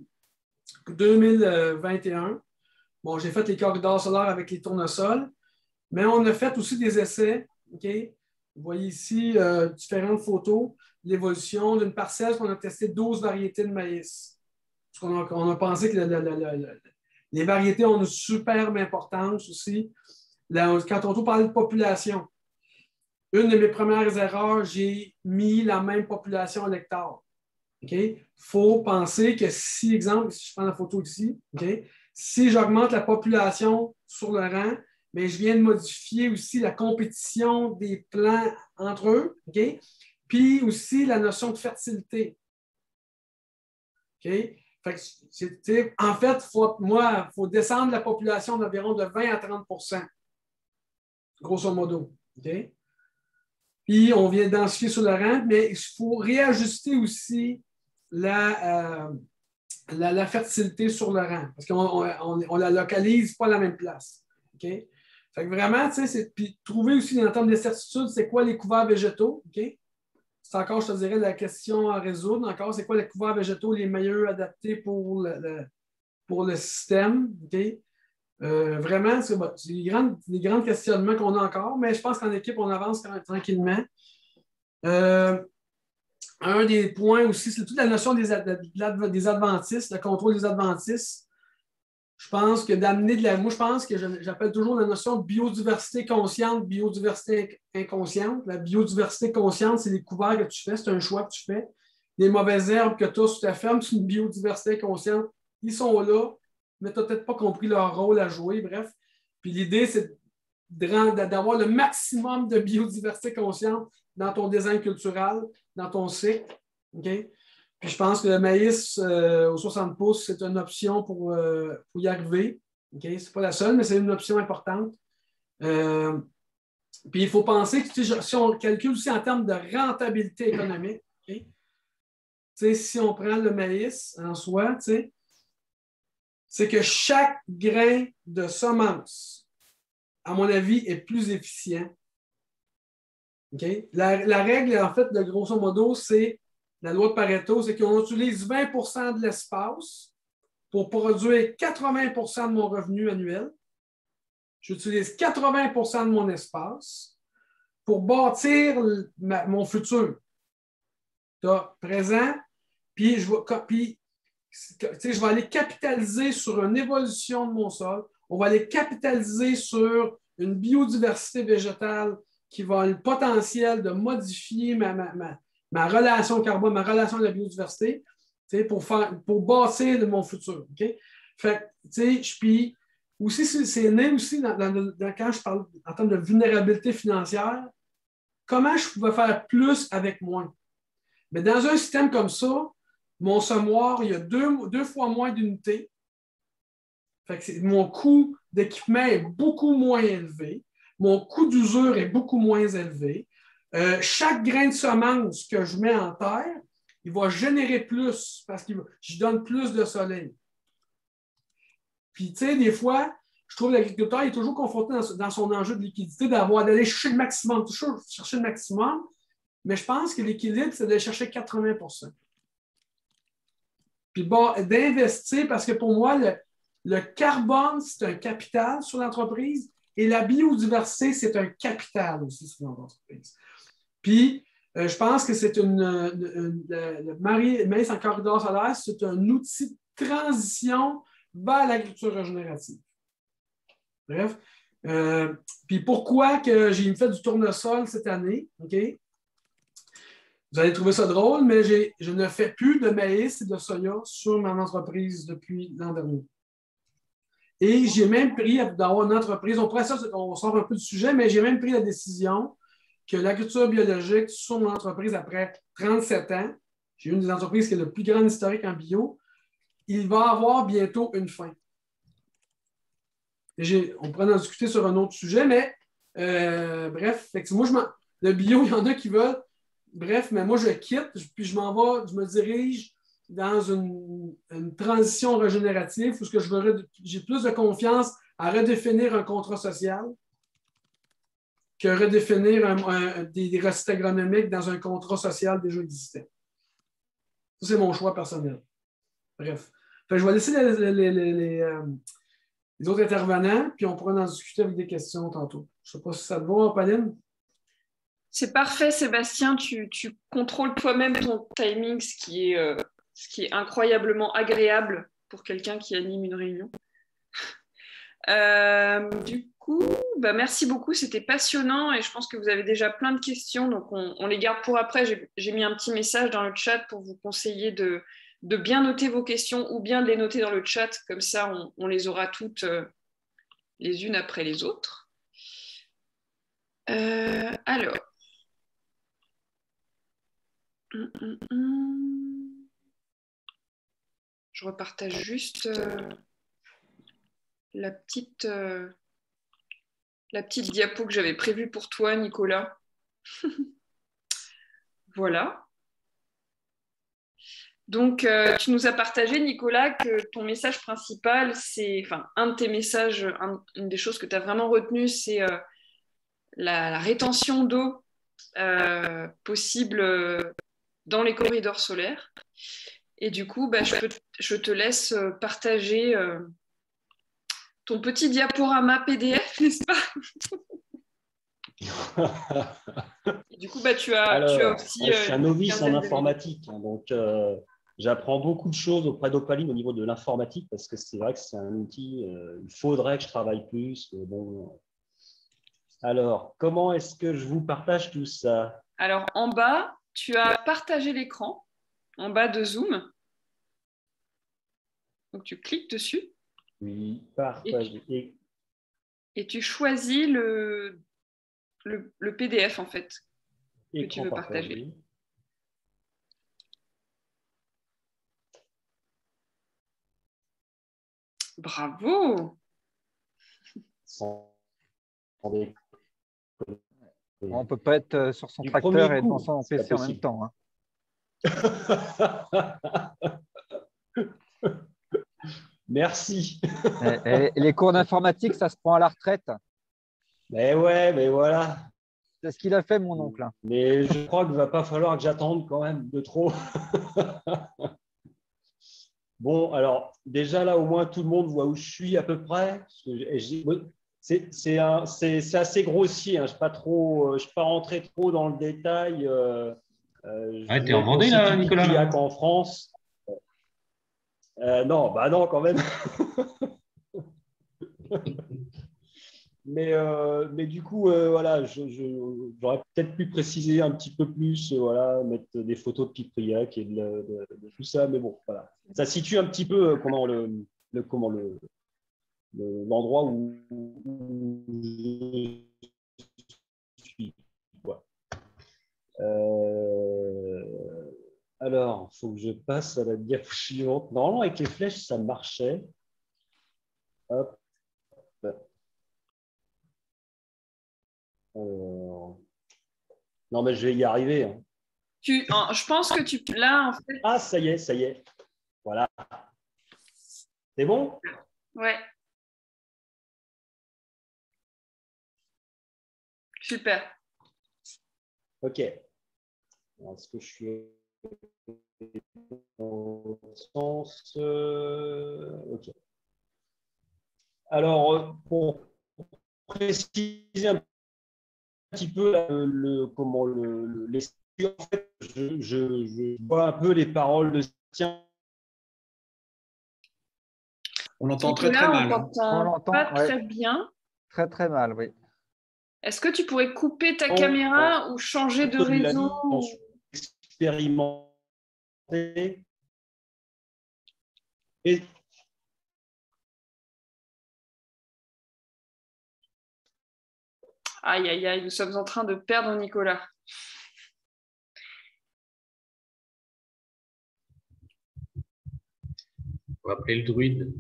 [SPEAKER 3] 2021. Bon, j'ai fait les corridors solaires avec les tournesols, mais on a fait aussi des essais. OK? Vous voyez ici différentes photos, l'évolution d'une parcelle qu'on a testé 12 variétés de maïs. Parce qu'on a pensé que les variétés ont une superbe importance aussi. Quand on parle de population, une de mes premières erreurs, j'ai mis la même population à l'hectare. Il faut penser que si, exemple, si je prends la photo ici, si j'augmente la population sur le rang, mais je viens de modifier aussi la compétition des plants entre eux, puis aussi la notion de fertilité. Fait que, en fait, il faut descendre la population d'environ de 20 à 30 grosso modo. Puis, on vient densifier sur le rang, mais il faut réajuster aussi la fertilité sur le rang, parce qu'on ne la localise pas à la même place. Fait que vraiment, puis trouver aussi en termes de certitude, c'est quoi les couverts végétaux. C'est encore, je te dirais, la question à résoudre. Encore, c'est quoi les couverts végétaux les meilleurs adaptés pour le système. Vraiment, c'est des grands questionnements qu'on a encore, mais je pense qu'en équipe, on avance tranquillement. Un des points aussi, c'est toute la notion des adventistes, le contrôle des adventistes. Je pense que moi, je pense que j'appelle toujours la notion de biodiversité consciente, biodiversité inconsciente. La biodiversité consciente, c'est les couverts que tu fais, c'est un choix que tu fais. Les mauvaises herbes que tu as sur ta ferme, c'est une biodiversité inconsciente. Ils sont là, mais tu n'as peut-être pas compris leur rôle à jouer, bref. Puis l'idée, c'est d'avoir le maximum de biodiversité consciente dans ton design culturel, dans ton cycle. Puis je pense que le maïs aux 60 pouces, c'est une option pour y arriver. Ce n'est pas la seule, mais c'est une option importante. Puis il faut penser que si on calcule aussi en termes de rentabilité économique, si on prend le maïs en soi, c'est que chaque grain de semence, à mon avis, est plus efficient. La règle, en fait, de grosso modo, c'est la loi de Pareto, c'est qu'on utilise 20 de l'espace pour produire 80 de mon revenu annuel. J'utilise 80 de mon espace pour bâtir mon futur. Présent, puis je vais aller capitaliser sur une évolution de mon sol. On va aller capitaliser sur une biodiversité végétale qui va avoir le potentiel de modifier ma relation au carbone, ma relation à la biodiversité, pour bâtir mon futur. Fait puis aussi, c'est né aussi quand je parle en termes de vulnérabilité financière, comment je pouvais faire plus avec moins. Mais dans un système comme ça, mon semoir, il y a deux fois moins d'unités. Mon coût d'équipement est beaucoup moins élevé. Mon coût d'usure est beaucoup moins élevé. Chaque grain de semence que je mets en terre, il va générer plus parce que je donne plus de soleil. Puis, tu sais, des fois, je trouve que l'agriculteur est toujours confronté dans son enjeu de liquidité d'aller chercher le maximum, toujours chercher le maximum. Mais je pense que l'équilibre, c'est d'aller chercher 80%. Puis bon, d'investir, parce que pour moi, le carbone, c'est un capital sur l'entreprise et la biodiversité, c'est un capital aussi sur l'entreprise. Puis, je pense que c'est le maïs en corridor solaire, c'est un outil de transition vers l'agriculture régénérative. Bref. Puis pourquoi que j'ai fait du tournesol cette année? OK? Vous allez trouver ça drôle, mais je ne fais plus de maïs et de soya sur mon entreprise depuis l'an dernier. Et j'ai même pris d'avoir une entreprise, on sort un peu du sujet, mais j'ai même pris la décision que l'agriculture biologique sur mon entreprise après 37 ans, j'ai une des entreprises qui est le plus grand historique en bio, il va avoir bientôt une fin. On pourrait en discuter sur un autre sujet, mais bref, moi, le bio, il y en a qui veulent. Bref, mais moi, je quitte, puis je me dirige dans une transition régénérative où j'ai plus de confiance à redéfinir un contrat social que redéfinir des recettes agronomiques dans un contrat social déjà existant. Ça, c'est mon choix personnel. Bref. Je vais laisser les autres intervenants, puis on pourra en discuter avec des questions tantôt. Je ne sais pas si ça te va, Pauline?
[SPEAKER 1] C'est parfait, Sébastien. Tu contrôles toi-même ton timing, ce qui est incroyablement agréable pour quelqu'un qui anime une réunion. Du coup, merci beaucoup. C'était passionnant et je pense que vous avez déjà plein de questions. Donc, on les garde pour après. J'ai mis un petit message dans le chat pour vous conseiller de bien noter vos questions ou bien de les noter dans le chat. Comme ça, on les aura toutes les unes après les autres. Alors. Je repartage juste la petite diapo que j'avais prévue pour toi, Nicolas. Voilà. Donc, tu nous as partagé, Nicolas, que ton message principal, un de tes messages, une des choses que tu as vraiment retenu, c'est la rétention d'eau possible dans les corridors solaires. Et du coup, je te laisse partager ton petit diaporama PDF, n'est-ce pas? Et du coup, tu as aussi...
[SPEAKER 8] je suis un novice en informatique, hein, donc j'apprends beaucoup de choses auprès d'Opaline au niveau de l'informatique, parce que c'est vrai que c'est un outil, il faudrait que je travaille plus. Bon. Alors, comment est-ce que je vous partage tout ça?
[SPEAKER 1] Alors, en bas, tu as partagé l'écran, en bas de Zoom. Donc, tu cliques dessus.
[SPEAKER 8] Oui, partager.
[SPEAKER 1] Et tu choisis le PDF, en fait, que tu veux partager. Bravo!
[SPEAKER 2] On ne peut pas être sur son tracteur et devant son PC en même temps.
[SPEAKER 8] Merci.
[SPEAKER 2] Et les cours d'informatique, ça se prend à la retraite.
[SPEAKER 8] Mais ouais, mais voilà.
[SPEAKER 2] C'est ce qu'il a fait, mon oncle.
[SPEAKER 8] Mais je crois qu'il ne va pas falloir que j'attende quand même de trop. Bon, alors, déjà là, au moins, tout le monde voit où je suis à peu près. C'est assez grossier. Hein. Je ne suis pas rentré trop dans le détail.
[SPEAKER 4] T'es en Vendée, là, Nicolas?
[SPEAKER 8] En France. Non, non, quand même. mais du coup, voilà, j'aurais peut-être pu préciser un petit peu plus, voilà, mettre des photos de Pipriac et de tout ça, mais bon, voilà. Ça situe un petit peu l'endroit où je suis. Ouais. Alors, il faut que je passe à la diapo suivante. Normalement, avec les flèches, ça marchait. Hop. Non, mais je vais y arriver. Hein.
[SPEAKER 1] Je pense que tu... Là, en fait...
[SPEAKER 8] Ah, ça y est, ça y est. Voilà. C'est bon?
[SPEAKER 1] Ouais. Super.
[SPEAKER 8] OK. Est-ce que je suis dans le sens OK. Alors, pour préciser un petit peu comment les en fait, je vois un peu les paroles de Sébastien.
[SPEAKER 7] On l'entend très très mal.
[SPEAKER 1] On l'entend pas très bien.
[SPEAKER 2] Très très mal, oui.
[SPEAKER 1] Est-ce que tu pourrais couper ta caméra ou changer de réseau
[SPEAKER 8] Expérimenter. Et
[SPEAKER 1] aïe, aïe, aïe, nous sommes en train de perdre Nicolas.
[SPEAKER 4] On va appeler le druide.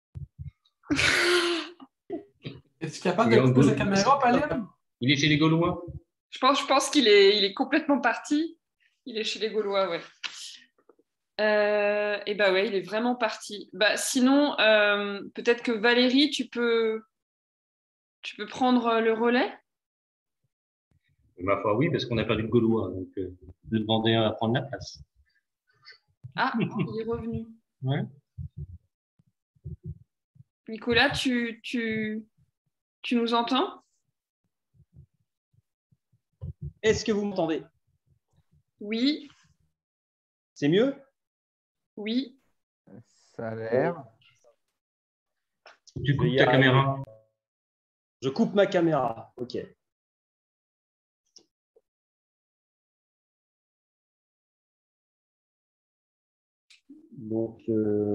[SPEAKER 3] Es-tu capable de couper sa caméra, Palim?
[SPEAKER 4] Il est chez les Gaulois.
[SPEAKER 1] Je pense qu'il est complètement parti. Il est chez les Gaulois, ouais. Et bah ouais, il est vraiment parti. Bah, sinon, peut-être que Valérie, tu peux prendre le relais?
[SPEAKER 4] Ma foi, oui, parce qu'on a perdu le Gaulois. Donc, le Vendéen va prendre la place.
[SPEAKER 1] Ah, il est revenu.
[SPEAKER 4] Ouais.
[SPEAKER 1] Nicolas, tu nous entends?
[SPEAKER 8] Est-ce que vous m'entendez?
[SPEAKER 1] Oui.
[SPEAKER 8] C'est mieux?
[SPEAKER 1] Oui.
[SPEAKER 2] Ça a l'air.
[SPEAKER 4] Tu coupes ta caméra.
[SPEAKER 8] Je coupe ma caméra. OK. Donc,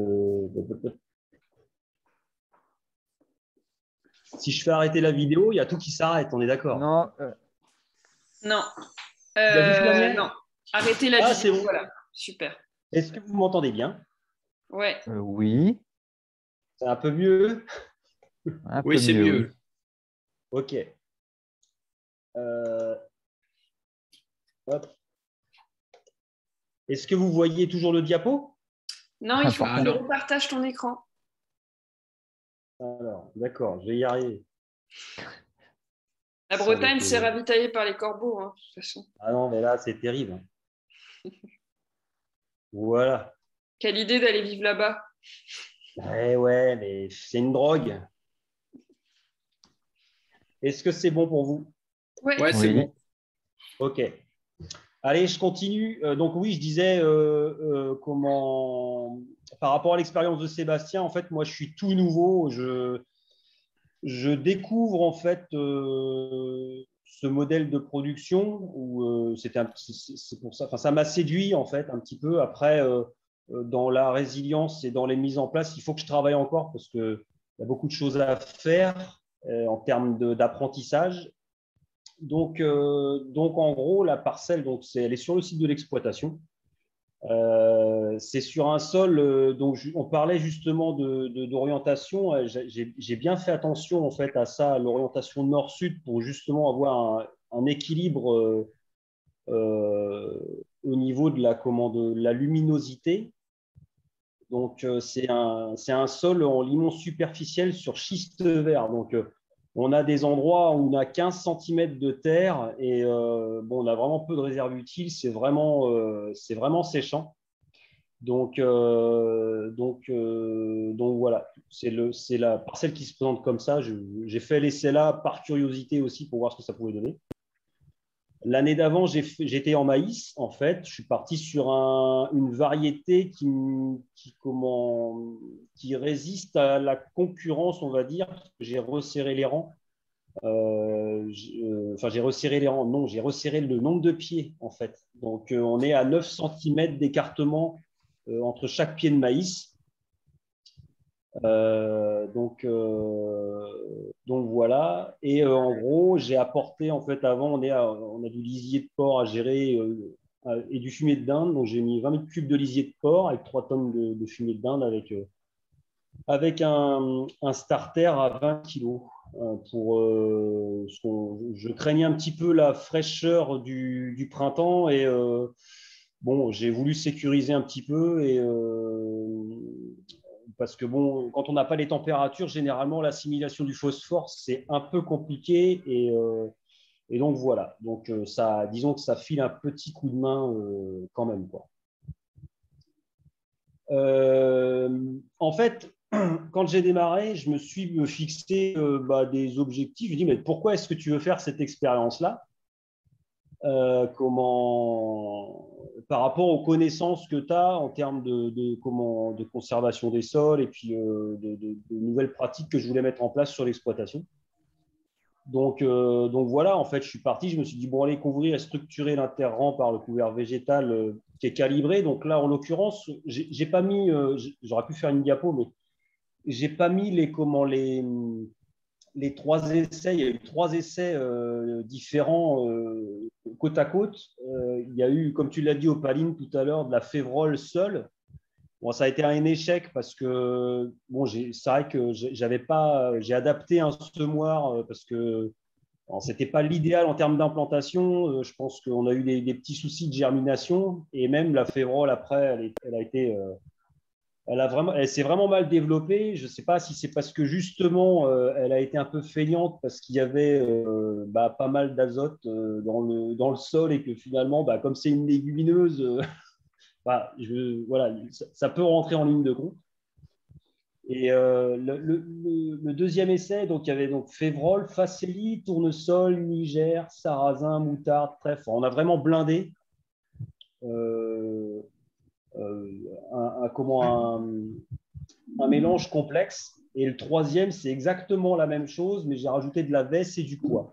[SPEAKER 8] si je fais arrêter la vidéo, il y a tout qui s'arrête, on est d'accord?
[SPEAKER 2] Non.
[SPEAKER 1] Non.
[SPEAKER 8] Il y a juste la mienne?
[SPEAKER 1] Non. Arrêtez la vidéo.
[SPEAKER 8] C'est bon.
[SPEAKER 1] Voilà. Super.
[SPEAKER 8] Est-ce que vous m'entendez bien?
[SPEAKER 1] Ouais.
[SPEAKER 2] Oui.
[SPEAKER 8] C'est un peu mieux?
[SPEAKER 7] Oui, c'est mieux.
[SPEAKER 8] OK. Hop. Est-ce que vous voyez toujours le diapo?
[SPEAKER 1] Non, il faut que tu repartages ton écran.
[SPEAKER 8] Alors, d'accord, je vais y arriver.
[SPEAKER 1] La Bretagne, c'est ravitaillé par les corbeaux, hein, de toute façon.
[SPEAKER 8] Ah non, mais là, c'est terrible. Voilà.
[SPEAKER 1] Quelle idée d'aller vivre là-bas.
[SPEAKER 8] Ouais, mais c'est une drogue. Est-ce que c'est bon pour vous?
[SPEAKER 1] Ouais,
[SPEAKER 7] c'est bon.
[SPEAKER 8] OK. Allez, je continue. Donc oui, je disais comment, par rapport à l'expérience de Sébastien, en fait, moi, je suis tout nouveau. Je découvre en fait ce modèle de production où c'est pour ça. Enfin, ça m'a séduit en fait un petit peu. Après, dans la résilience et dans les mises en place, il faut que je travaille encore parce qu'il y a beaucoup de choses à faire en termes d'apprentissage. Donc, en gros, la parcelle, elle est sur le site de l'exploitation. C'est sur un sol, donc on parlait justement d'orientation. J'ai bien fait attention en fait à ça, à l'orientation nord-sud, pour justement avoir un équilibre au niveau de la luminosité. Donc, c'est un sol en limon superficiel sur schiste vert. Donc, on a des endroits où on a 15 cm de terre et on a vraiment peu de réserve utile. C'est vraiment séchant. Donc voilà, c'est la parcelle qui se présente comme ça. J'ai fait l'essai là par curiosité aussi pour voir ce que ça pouvait donner. L'année d'avant, j'étais en maïs, en fait. Je suis parti sur une variété qui résiste à la concurrence, on va dire. J'ai resserré les rangs. J'ai resserré les rangs. Non, j'ai resserré le nombre de pieds, en fait. Donc, on est à 9 cm d'écartement entre chaque pied de maïs. Donc voilà. Et en gros, j'ai apporté, en fait, avant, on a du lisier de porc à gérer et du fumier de dinde. Donc, j'ai mis 20 000 cubes de lisier de porc avec 3 tonnes de fumier de dinde avec un starter à 20 kilos. Je craignais un petit peu la fraîcheur du printemps et bon, j'ai voulu sécuriser un petit peu parce que bon, quand on n'a pas les températures, généralement l'assimilation du phosphore c'est un peu compliqué et donc voilà. Donc disons que ça file un petit coup de main quand même quoi. En fait, quand j'ai démarré, je me suis fixé des objectifs. Je me dis, mais pourquoi est-ce que tu veux faire cette expérience-là par rapport aux connaissances que tu as en termes de conservation des sols et puis de nouvelles pratiques que je voulais mettre en place sur l'exploitation. Donc voilà, en fait, je suis parti. Je me suis dit, bon, allez couvrir et structurer l'interrang par le couvert végétal qui est calibré. Donc là, en l'occurrence, j'ai pas mis, j'aurais pu faire une diapo, mais j'ai pas mis les 3 essais. Il y a eu 3 essais différents côte à côte. Il y a eu, comme tu l'as dit, Opaline tout à l'heure, de la févrole seule. Bon, ça a été un échec parce que bon, c'est vrai que j'ai adapté un semoir parce que ce n'était pas l'idéal en termes d'implantation. Je pense qu'on a eu des petits soucis de germination et même la févrole après, elle s'est vraiment mal développée. Je ne sais pas si c'est parce que justement, elle a été un peu feignante parce qu'il y avait pas mal d'azote dans le sol et que finalement, comme c'est une légumineuse, voilà, ça peut rentrer en ligne de compte. Et le deuxième essai, donc, il y avait donc févrole, facélie, tournesol, nigère, sarrasin, moutarde, trèfle. On a vraiment blindé. Un mélange complexe. Et le troisième, c'est exactement la même chose, mais j'ai rajouté de la vesse et du pois.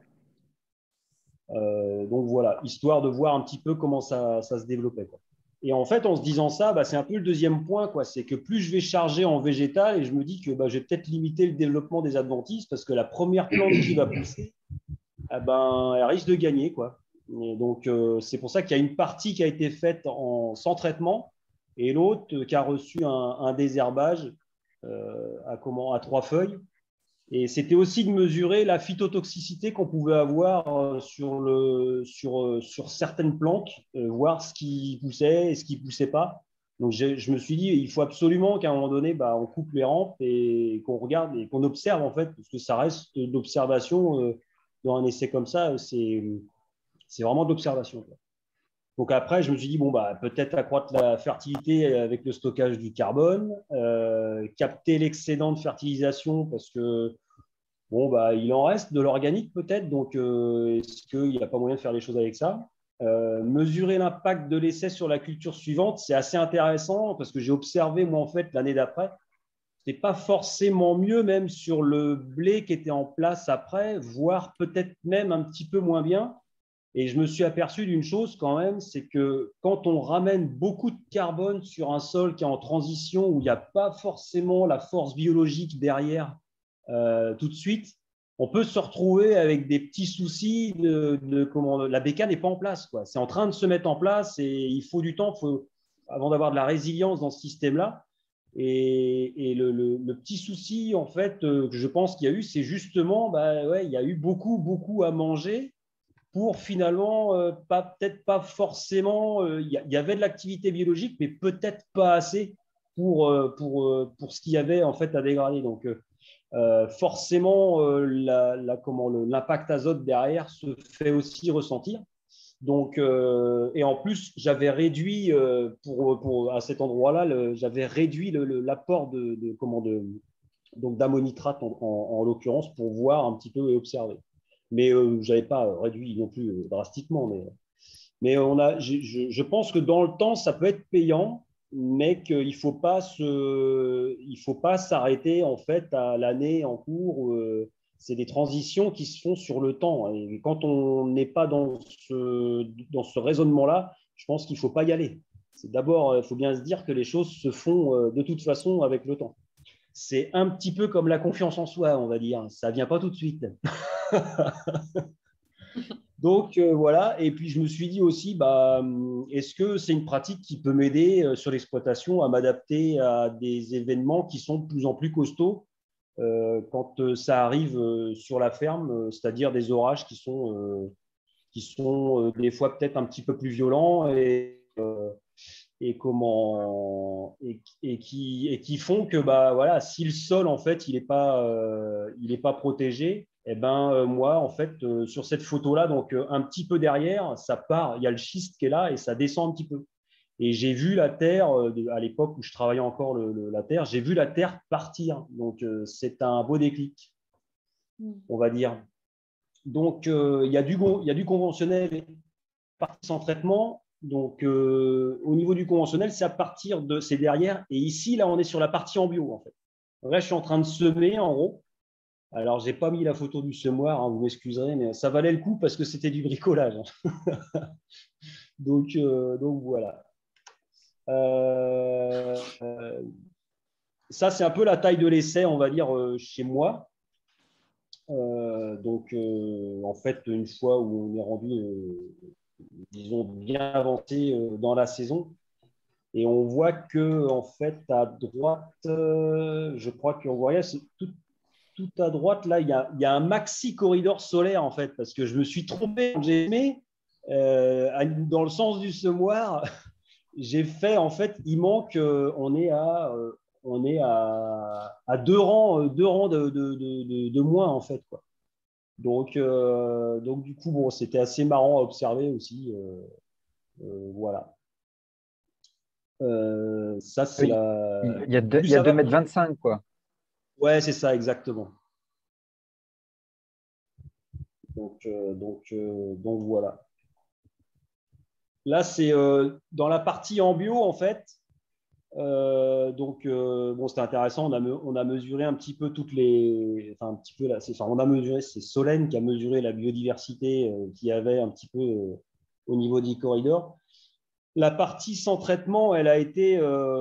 [SPEAKER 8] Donc voilà, histoire de voir un petit peu comment ça se développait, quoi. Et en fait, en se disant ça, c'est un peu le deuxième point, quoi. C'est que plus je vais charger en végétal, et je me dis que je vais peut-être limiter le développement des adventices parce que la première plante qui va pousser, elle risque de gagner, quoi. Et donc, c'est pour ça qu'il y a une partie qui a été faite sans traitement et l'autre qui a reçu un désherbage à 3 feuilles. Et c'était aussi de mesurer la phytotoxicité qu'on pouvait avoir sur certaines plantes, voir ce qui poussait et ce qui ne poussait pas. Donc, je me suis dit, il faut absolument qu'à un moment donné, on coupe les rampes et qu'on regarde et qu'on observe, en fait, parce que ça reste d'observation dans un essai comme ça, c'est vraiment de l'observation, quoi. Donc après, je me suis dit, peut-être accroître la fertilité avec le stockage du carbone, capter l'excédent de fertilisation parce que, il en reste de l'organique peut-être, donc est-ce qu'il n'y a pas moyen de faire les choses avec ça? Mesurer l'impact de l'essai sur la culture suivante, c'est assez intéressant parce que j'ai observé, moi, en fait, l'année d'après, ce n'était pas forcément mieux même sur le blé qui était en place après, voire peut-être même un petit peu moins bien. Et je me suis aperçu d'une chose quand même, c'est que quand on ramène beaucoup de carbone sur un sol qui est en transition, où il n'y a pas forcément la force biologique derrière tout de suite, on peut se retrouver avec des petits soucis la bécane n'est pas en place, quoi. C'est en train de se mettre en place et il faut du temps avant d'avoir de la résilience dans ce système-là. Et le petit souci, en fait, que je pense qu'il y a eu, c'est justement, il y a eu beaucoup à manger pour finalement, peut-être pas forcément, il y avait de l'activité biologique, mais peut-être pas assez pour ce qu'il y avait en fait à dégrader. Donc, forcément, l'impact azote derrière se fait aussi ressentir. Donc, et en plus, j'avais réduit, à cet endroit-là, j'avais réduit l'apport d'ammonitrate en l'occurrence pour voir un petit peu et observer. Mais je n'avais pas réduit non plus drastiquement. Mais je pense que dans le temps, ça peut être payant, mais qu'il ne faut pas s'arrêter en fait à l'année en cours. C'est des transitions qui se font sur le temps. Et quand on n'est pas dans ce raisonnement-là, je pense qu'il ne faut pas y aller. C'est d'abord, il faut bien se dire que les choses se font de toute façon avec le temps. c'est un petit peu comme la confiance en soi, on va dire. Ça ne vient pas tout de suite. Donc, voilà. Et puis, je me suis dit aussi, est-ce que c'est une pratique qui peut m'aider sur l'exploitation à m'adapter à des événements qui sont de plus en plus costauds quand ça arrive sur la ferme, c'est-à-dire des orages qui sont des fois peut-être un petit peu plus violents qui font que voilà, si le sol en fait il n'est pas protégé, et moi en fait sur cette photo là, donc un petit peu derrière, ça part, il y a le schiste qui est là et ça descend un petit peu. Et j'ai vu la terre, à l'époque où je travaillais encore la terre, j'ai vu la terre partir. Donc, c'est un beau déclic, on va dire. Donc, il y a du conventionnel, partie sans traitement. Donc, au niveau du conventionnel, c'est derrière. Et ici, là, on est sur la partie en bio, en fait. Là, je suis en train de semer, en gros. Alors, je n'ai pas mis la photo du semoir, hein, vous m'excuserez, mais ça valait le coup parce que c'était du bricolage. donc, voilà. Ça, c'est un peu la taille de l'essai, on va dire, chez moi. En fait, une fois où on est rendu, disons, bien avancé dans la saison, et on voit que, en fait, à droite, je crois qu'on voit, tout à droite, là, il y a un maxi corridor solaire, en fait, parce que je me suis trompé quand j'ai aimé, dans le sens du semoir. J'ai fait, en fait, il manque, on est à 2 rangs de moins, en fait, quoi. Donc, du coup, bon, c'était assez marrant à observer aussi. Voilà. Ça, c'est
[SPEAKER 2] Il y a 2,25 m, quoi.
[SPEAKER 8] Ouais, c'est ça, exactement. Donc, voilà. Là, c'est dans la partie en bio, en fait. Bon, c'était intéressant. On a mesuré un petit peu enfin, un petit peu là. On a mesuré, c'est Solène qui a mesuré la biodiversité qu'il y avait un petit peu au niveau du corridor. La partie sans traitement, elle a été.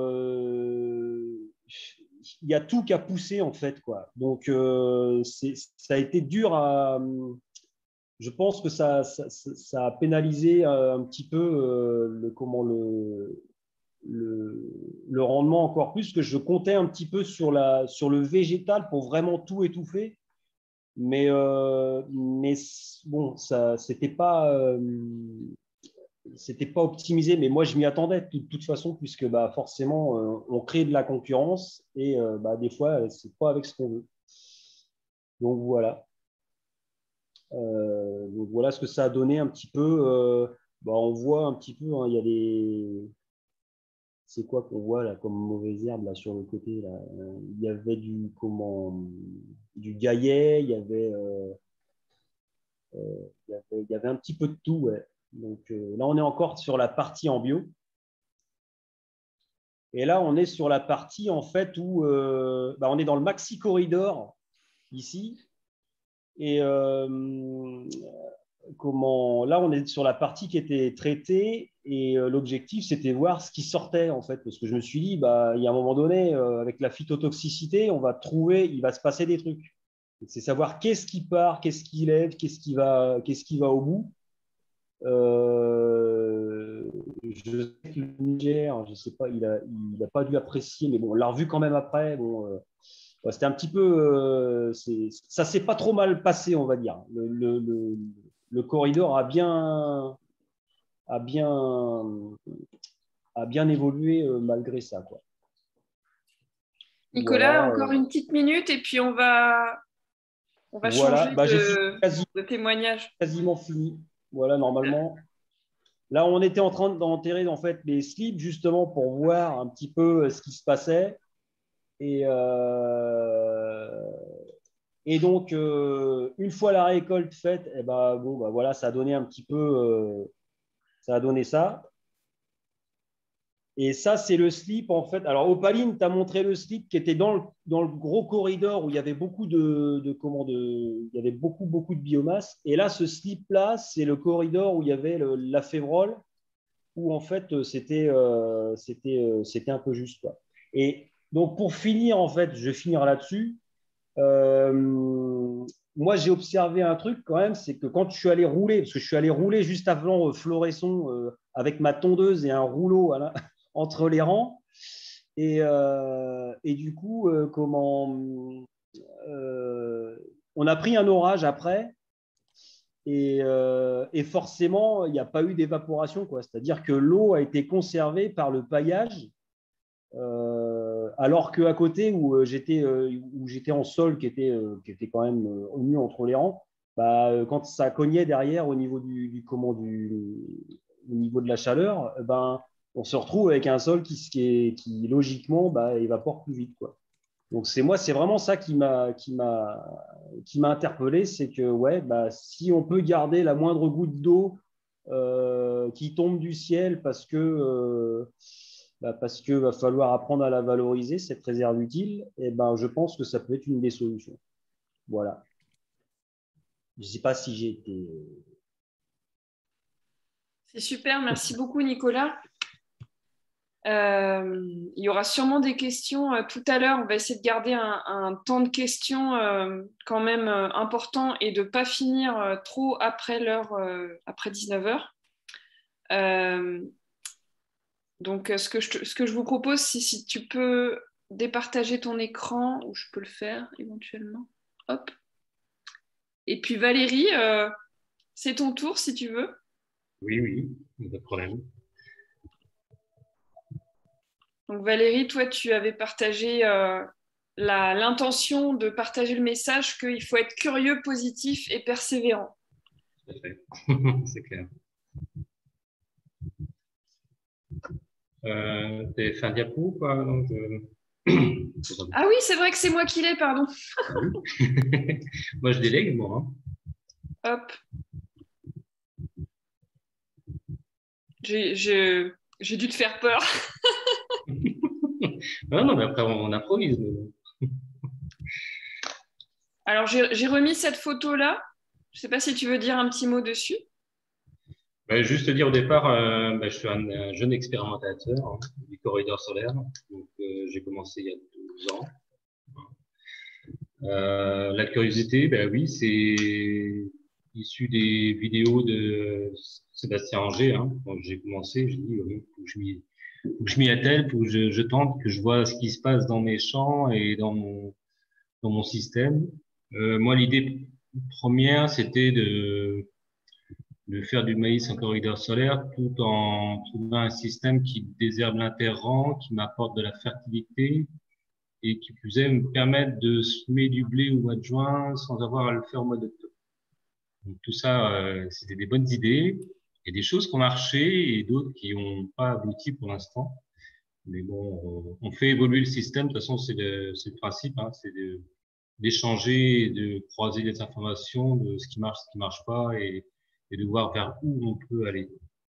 [SPEAKER 8] Il y a tout qui a poussé, en fait, quoi. Donc, ça a été dur à. Je pense que ça a pénalisé un petit peu le rendement encore plus, que je comptais un petit peu sur le végétal pour vraiment tout étouffer. Mais bon, c'était pas optimisé, mais moi je m'y attendais de toute façon, puisque forcément on crée de la concurrence et des fois c'est pas avec ce qu'on veut. Donc voilà. Donc voilà ce que ça a donné un petit peu. On voit un petit peu, hein, il y a des. C'est quoi qu'on voit là comme mauvaise herbe là sur le côté là. Il y avait du gaillet, il y avait un petit peu de tout, ouais. Donc là on est encore sur la partie en bio. Et là on est sur la partie en fait où on est dans le maxi corridor ici. Et là, on est sur la partie qui était traitée et l'objectif, c'était voir ce qui sortait, en fait, parce que je me suis dit, il y a un moment donné, avec la phytotoxicité, il va se passer des trucs. C'est savoir qu'est-ce qui part, qu'est-ce qui lève, qu'est-ce qui va au bout. Je sais que le Niger, je sais pas, il a pas dû apprécier, mais bon, on l'a revu quand même après. Bon, c'était un petit peu, ça s'est pas trop mal passé, on va dire. Le corridor a bien évolué malgré ça, quoi.
[SPEAKER 1] Nicolas, voilà, encore une petite minute et puis on va changer de témoignage.
[SPEAKER 8] Quasiment fini. Voilà, normalement. Là, on était en train d'enterrer en fait les slips justement pour voir un petit peu ce qui se passait. Et donc, une fois la récolte faite, voilà, ça a donné un petit peu, ça a donné ça. Et ça, c'est le slip, en fait. Alors, Opaline t'a montré le slip qui était dans le gros corridor où il y avait beaucoup il y avait beaucoup de biomasse. Et là, ce slip-là, c'est le corridor où il y avait la févrole, où en fait, c'était un peu juste, quoi. Et Donc, pour finir, en fait, je vais finir là-dessus. Moi, j'ai observé un truc quand même, c'est que quand je suis allé rouler, parce que je suis allé rouler juste avant Floresson avec ma tondeuse et un rouleau entre les rangs, et du coup, on a pris un orage après, et forcément, il n'y a pas eu d'évaporation, quoi. C'est-à-dire que l'eau a été conservée par le paillage. Alors qu'à côté où j'étais en sol qui était quand même au mieux entre les rangs, quand ça cognait derrière au niveau au niveau de la chaleur, on se retrouve avec un sol qui logiquement évapore plus vite, quoi. Donc c'est vraiment ça qui m'a interpellé, c'est que si on peut garder la moindre goutte d'eau qui tombe du ciel parce que va falloir apprendre à la valoriser, cette réserve utile, et je pense que ça peut être une des solutions. Voilà. Je ne sais pas si j'ai été...
[SPEAKER 1] C'est super, merci beaucoup Nicolas. Il y aura sûrement des questions tout à l'heure. On va essayer de garder un temps de questions quand même important et de ne pas finir trop après l'heure, après 19h. Donc, ce que je vous propose, si tu peux départager ton écran, ou je peux le faire éventuellement. Hop. Et puis Valérie, c'est ton tour si tu veux.
[SPEAKER 4] Oui, pas de problème.
[SPEAKER 1] Donc Valérie, toi, tu avais partagé l'intention de partager le message qu'il faut être curieux, positif et persévérant.
[SPEAKER 4] Tout à fait, c'est clair. T'es fait un diapo, quoi, donc
[SPEAKER 1] Ah oui, c'est vrai que c'est moi qui l'ai, pardon.
[SPEAKER 4] Moi, je délègue, moi.
[SPEAKER 1] Hop. J'ai dû te faire peur.
[SPEAKER 4] Non, mais après, on improvise.
[SPEAKER 1] Alors, j'ai remis cette photo-là. Je ne sais pas si tu veux dire un petit mot dessus.
[SPEAKER 4] Juste dire au départ, je suis un jeune expérimentateur du corridor solaire. Donc, j'ai commencé il y a 12 ans. La curiosité, oui, c'est issu des vidéos de Sébastien Anger. Quand j'ai commencé, j'ai dit, faut que je m'y attelle, faut que je tente, que je vois ce qui se passe dans mes champs et dans mon système. Moi, l'idée première, c'était de faire du maïs en corridor solaire tout en trouvant un système qui désherbe l'interrang, qui m'apporte de la fertilité et qui plus est me permettre de semer du blé au mois de juin sans avoir à le faire au mois d'octobre. Donc tout ça, c'était des bonnes idées. Il y a des choses qui ont marché et d'autres qui n'ont pas abouti pour l'instant. Mais bon, on fait évoluer le système. De toute façon, c'est le principe, c'est d'échanger et de croiser les informations de ce qui marche pas et de voir vers où on peut aller.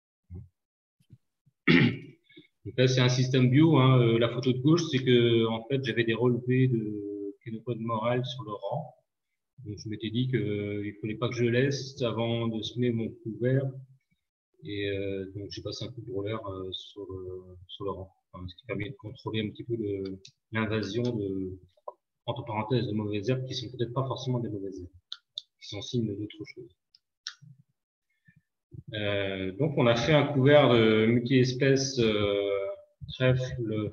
[SPEAKER 4] Donc là, c'est un système bio. La photo de gauche, c'est que en fait, j'avais des relevés de Kénopodes morel sur le rang. Donc, je m'étais dit qu'il ne fallait pas que je laisse avant de semer mon couvert. Et donc, j'ai passé un coup de roller sur le rang. Ce qui permet de contrôler un petit peu l'invasion entre parenthèses, de mauvaises herbes qui sont peut-être pas forcément des mauvaises herbes, qui sont signes d'autre chose. Donc, on a fait un couvert de multi-espèces trèfle,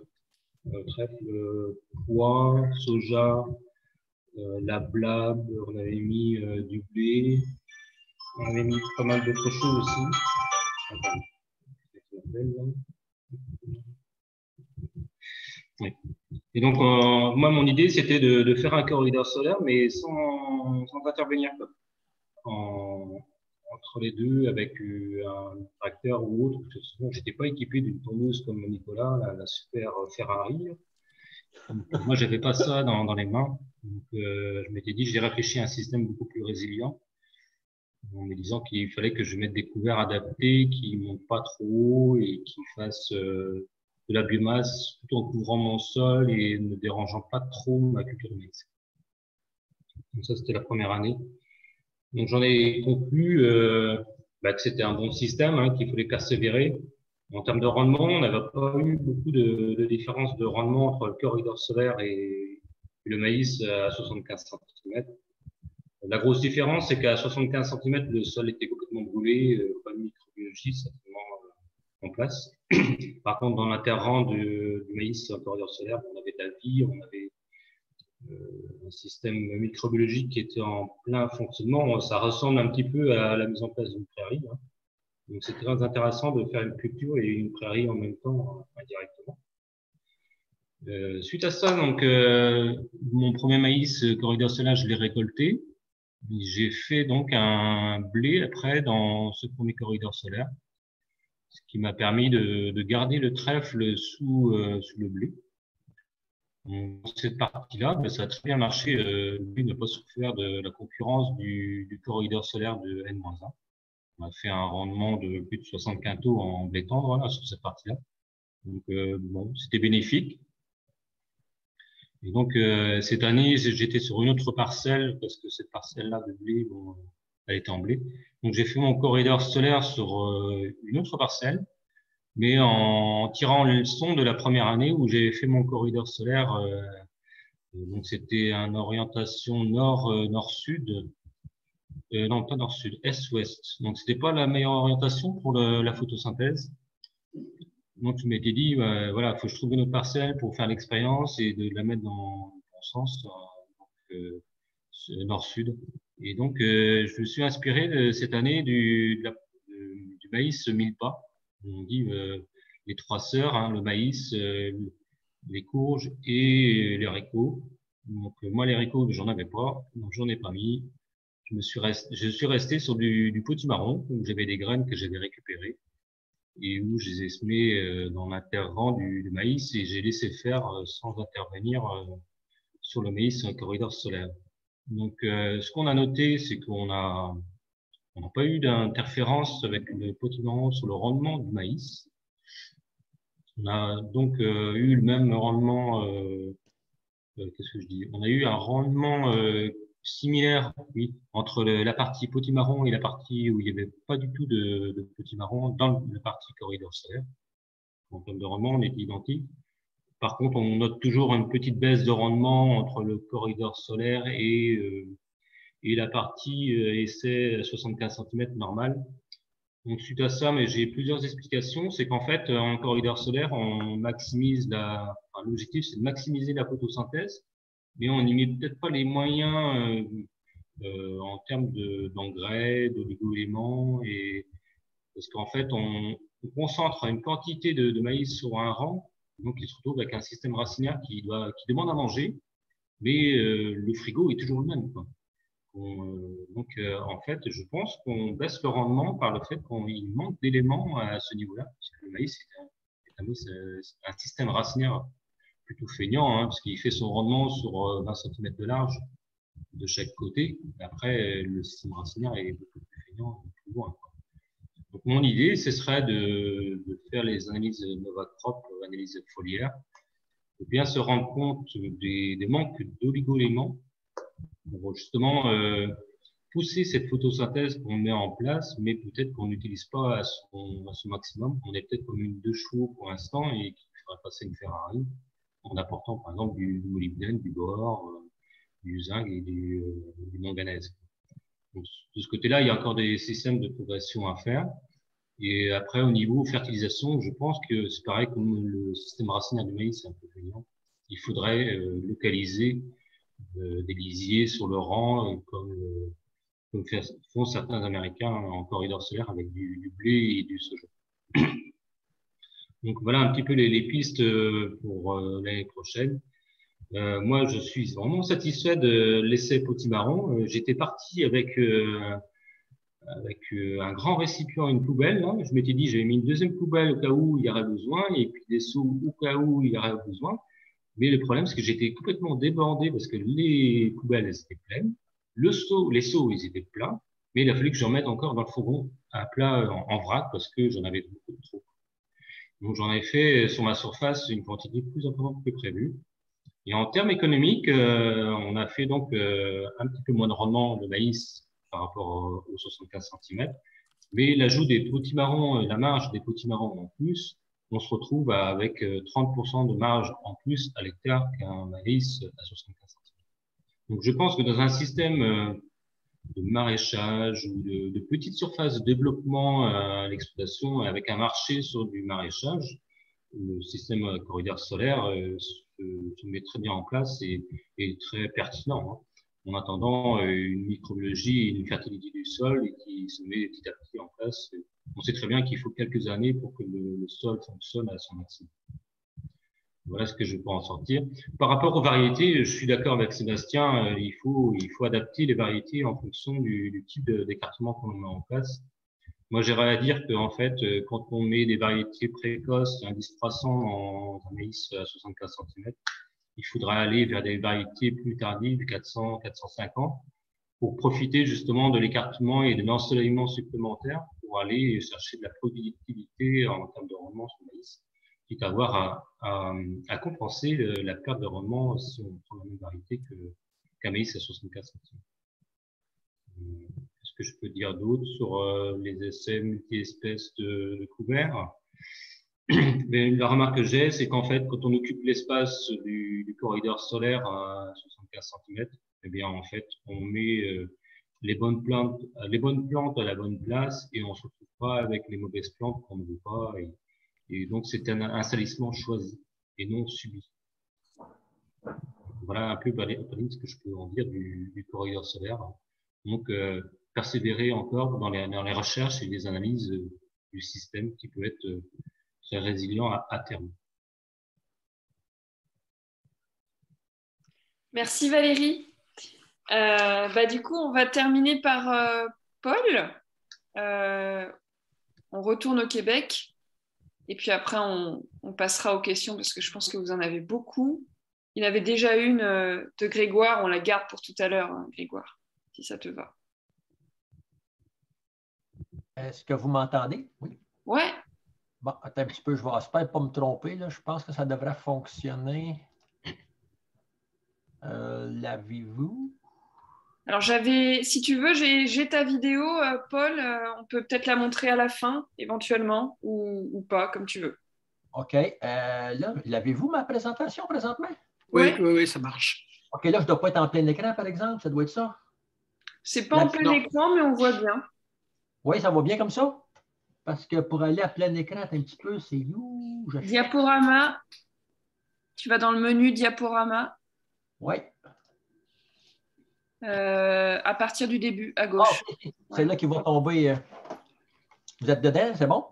[SPEAKER 4] pois, soja, la blabe, on avait mis du blé, on avait mis pas mal d'autres choses aussi. Oui. Et donc, moi, mon idée, c'était de faire un corridor solaire, mais sans intervenir entre les deux avec un tracteur ou autre. Je n'étais pas équipé d'une tondeuse comme Nicolas, la super Ferrari. Donc, moi, je n'avais pas ça dans les mains. Donc, je m'étais dit, j'ai réfléchi à un système beaucoup plus résilient en me disant qu'il fallait que je mette des couverts adaptés qui ne montent pas trop haut et qui fassent de la biomasse tout en couvrant mon sol et ne dérangeant pas trop ma culture de maïs. Donc ça, c'était la première année. Donc j'en ai conclu que c'était un bon système, qu'il fallait persévérer. En termes de rendement, on n'avait pas eu beaucoup de différence de rendement entre le corridor solaire et le maïs à 75 cm. La grosse différence, c'est qu'à 75 cm, le sol était complètement brûlé, pas de microbiologie certainement en place. Par contre, dans l'interrang du maïs en corridor solaire, on avait de la vie, on avait un système microbiologique qui était en plein fonctionnement. Ça ressemble un petit peu à la mise en place d'une prairie. Hein. Donc, c'est très intéressant de faire une culture et une prairie en même temps, indirectement. Suite à ça, donc, mon premier maïs corridor solaire, je l'ai récolté. J'ai fait donc un blé après dans ce premier corridor solaire, ce qui m'a permis de garder le trèfle sous le blé. Donc, cette partie-là, ben, ça a très bien marché. Lui n'a pas souffert de la concurrence du corridor solaire de N-1. On a fait un rendement de plus de 60 quintaux en blé tendre voilà, sur cette partie-là. Donc, bon, c'était bénéfique. Et donc, cette année, j'étais sur une autre parcelle parce que cette parcelle-là de blé, bon, elle était en blé. Donc, j'ai fait mon corridor solaire sur une autre parcelle, mais en tirant le leçon de la première année où j'ai fait mon corridor solaire. Donc, c'était une orientation nord-sud. Non, pas nord-sud, est-ouest. Donc, c'était pas la meilleure orientation pour la photosynthèse. Donc, je m'étais dit, voilà, il faut que je trouve une autre parcelle pour faire l'expérience et de la mettre dans le bon sens, nord-sud. Et donc, je me suis inspiré cette année du maïs mille-pas. On dit les trois sœurs, hein, le maïs, les courges et les haricots. Donc, moi, les haricots, j'en avais pas, donc j'en ai pas mis. Je suis resté sur du potimarron, où j'avais des graines que j'avais récupérées et où je les ai semées dans l'interrang du maïs et j'ai laissé faire sans intervenir sur le maïs un corridor solaire. Donc, ce qu'on a noté, c'est qu'on n'a pas eu d'interférence avec le potimarron sur le rendement du maïs. On a donc eu le même rendement, qu'est-ce que je dis? On a eu un rendement similaire, oui, entre la partie potimarron et la partie où il n'y avait pas du tout de potimarron dans la partie corridor solaire. En termes de rendement, on est identique. Par contre, on note toujours une petite baisse de rendement entre le corridor solaire et la partie essai à 75 cm normale. Donc, suite à ça, mais j'ai plusieurs explications. C'est qu'en fait, en corridor solaire, on maximise l'objectif, c'est de maximiser la photosynthèse, mais on n'y met peut-être pas les moyens en termes d'engrais, d'oligo-éléments, et parce qu'en fait, on concentre une quantité de maïs sur un rang, donc il se retrouve avec un système racinaire qui demande à manger, mais le frigo est toujours le même, quoi. Donc, en fait, je pense qu'on baisse le rendement par le fait qu'il manque d'éléments à ce niveau-là, parce que le maïs c'est un système racinaire plutôt feignant, hein, parce qu'il fait son rendement sur 20 cm de large de chaque côté. Après, le système racinaire est beaucoup plus feignant, plus loin. Donc, mon idée, ce serait de faire les analyses Novacrop, analyses foliaires, de bien se rendre compte des manques d'oligo-éléments pour justement pousser cette photosynthèse qu'on met en place, mais peut-être qu'on n'utilise pas à son maximum. On est peut-être comme une 2 chevaux pour l'instant et qui ferait passer une Ferrari en apportant par exemple du molybdène, du bore, du zinc et du manganèse. Donc, de ce côté-là, il y a encore des systèmes de progression à faire. Et après, au niveau fertilisation, je pense que c'est pareil comme le système racinaire du maïs, c'est un peu feignant. Il faudrait localiser des lisiers sur le rang, comme font certains Américains en corridor solaire avec du blé et du soja. Donc voilà un petit peu les pistes pour l'année prochaine. Moi, je suis vraiment satisfait de l'essai potimarron. J'étais parti avec un grand récipient et une poubelle. Hein. Je m'étais dit, j'avais mis une deuxième poubelle au cas où il y aurait besoin et puis des seaux au cas où il y aurait besoin. Mais le problème, c'est que j'étais complètement débordé parce que les poubelles, elles étaient pleines. Les seaux, ils étaient pleins. Mais il a fallu que j'en mette encore dans le fourgon à plat en vrac parce que j'en avais beaucoup trop. Donc, j'en ai fait sur ma surface une quantité plus importante que prévu. Et en termes économiques, on a fait donc un petit peu moins de rendement de maïs par rapport aux 75 cm. Mais l'ajout des potimarrons, la marge des potimarrons en plus, on se retrouve avec 30% de marge en plus à l'hectare qu'un maïs à 75 centimètres. Donc je pense que dans un système de maraîchage ou de petites surfaces de développement à l'exploitation avec un marché sur du maraîchage, le système corridor solaire se met très bien en place et est très pertinent, hein, en attendant une microbiologie et une fertilité du sol et qui se met petit à petit en place. On sait très bien qu'il faut quelques années pour que le sol fonctionne à son maximum. Voilà ce que je peux en sortir. Par rapport aux variétés, je suis d'accord avec Sébastien, il faut adapter les variétés en fonction du type d'écartement qu'on met en place. Moi, j'aurais à dire qu'en fait, quand on met des variétés précoces, indice croissant en maïs à 75 cm, il faudra aller vers des variétés plus tardives, 400, 450, pour profiter justement de l'écartement et de l'ensoleillement supplémentaire pour aller chercher de la productivité en termes de rendement sur le maïs, quitte à avoir à compenser la perte de rendement si on prend la même variété qu'un maïs à 75 cm. Qu'est-ce que je peux dire d'autre sur les essais multi-espèces de couverts? Mais la remarque que j'ai, c'est qu'en fait, quand on occupe l'espace du corridor solaire à 75 cm, eh bien, en fait, on met les bonnes plantes à la bonne place et on se retrouve pas avec les mauvaises plantes qu'on ne veut pas. Et donc, c'est un salissement choisi et non subi. Voilà un peu, Pauline, ce que je peux en dire du corridor solaire. Donc, persévérer encore dans les recherches et les analyses du système qui peut être très résilient à terme.
[SPEAKER 1] Merci Valérie. Du coup, on va terminer par Paul. On retourne au Québec et puis après, on passera aux questions parce que je pense que vous en avez beaucoup. Il y en avait déjà une de Grégoire, on la garde pour tout à l'heure, hein, Grégoire, si ça te va.
[SPEAKER 16] Est-ce que vous m'entendez? Oui.
[SPEAKER 1] Ouais.
[SPEAKER 16] Bon, attends un petit peu, j'espère pas me tromper. Là. Je pense que ça devrait fonctionner. L'avez-vous?
[SPEAKER 1] Alors, si tu veux, j'ai ta vidéo, Paul. On peut peut-être la montrer à la fin, éventuellement, ou pas, comme tu veux.
[SPEAKER 16] OK. Là, l'avez-vous, ma présentation, présentement?
[SPEAKER 3] Oui, ça marche.
[SPEAKER 16] OK, là, je ne dois pas être en plein écran, par exemple. Ça doit être ça?
[SPEAKER 1] C'est pas en plein écran, mais on voit bien.
[SPEAKER 16] Oui, ça va bien comme ça? Parce que pour aller à plein écran, un petit peu, c'est où?
[SPEAKER 1] Diaporama. Tu vas dans le menu Diaporama.
[SPEAKER 16] Oui.
[SPEAKER 1] À partir du début, à gauche.
[SPEAKER 16] Oh, okay. C'est là qui va tomber. Vous êtes dedans, c'est bon?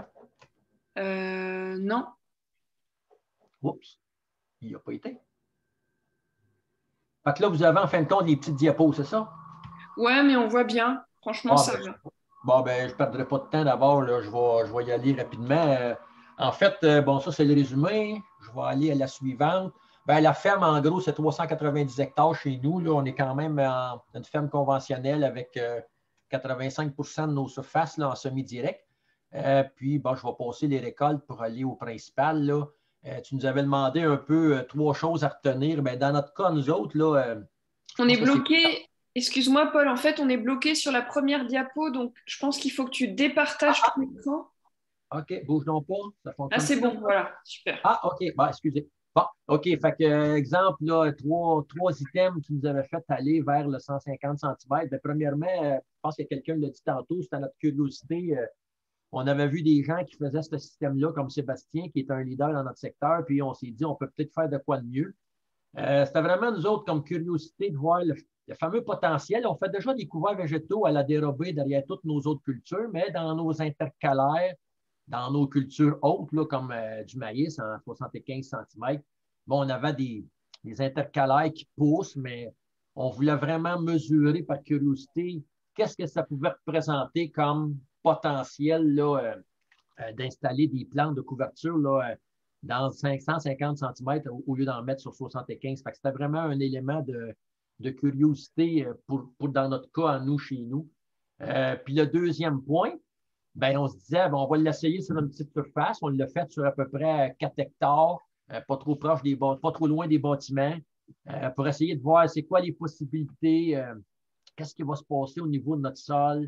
[SPEAKER 1] Non.
[SPEAKER 16] Oups. Il n'a pas été. Fait que là, vous avez en fin de compte les petites diapos, c'est ça?
[SPEAKER 1] Ouais, mais on voit bien. Franchement, ça va.
[SPEAKER 16] Bon, ben, je ne perdrai pas de temps d'abord. Je vais y aller rapidement. En fait, ça, c'est le résumé. Je vais aller à la suivante. Ben, la ferme, en gros, c'est 390 hectares chez nous. Là, on est quand même une ferme conventionnelle avec 85 de nos surfaces là, en semi-direct. Puis, je vais passer les récoltes pour aller au principal. Là. Tu nous avais demandé un peu 3 choses à retenir. Ben, dans notre cas, nous autres, là,
[SPEAKER 1] on est bloqué. Excuse-moi, Paul. En fait, on est bloqué sur la première diapo. Donc, je pense qu'il faut que tu départages ton écran.
[SPEAKER 16] OK, bouge non pas. Ça
[SPEAKER 1] c'est bon, voilà. Super.
[SPEAKER 16] OK. Excusez. Bon, OK. Fait que, exemple, là, trois items qui nous avaient fait aller vers le 150 cm. Ben, premièrement, je pense que quelqu'un l'a dit tantôt, c'était notre curiosité. On avait vu des gens qui faisaient ce système-là, comme Sébastien, qui est un leader dans notre secteur, puis on s'est dit, on peut peut-être faire de quoi de mieux. C'était vraiment, nous autres, comme curiosité, de voir le fameux potentiel. On fait déjà des couverts végétaux à la dérobée derrière toutes nos autres cultures, mais dans nos intercalaires, dans nos cultures hautes, là, comme du maïs en 75 cm, on avait des intercalaires qui poussent, mais on voulait vraiment mesurer par curiosité qu'est-ce que ça pouvait représenter comme potentiel là, d'installer des plantes de couverture là, dans 550 cm au lieu d'en mettre sur 75. Fait que c'était vraiment un élément de curiosité pour dans notre cas, à nous, chez nous. Puis le deuxième point, ben, on se disait, on va l'essayer sur une petite surface. On l'a fait sur à peu près 4 hectares, pas trop proche pas trop loin des bâtiments, pour essayer de voir c'est quoi les possibilités, qu'est-ce qui va se passer au niveau de notre sol.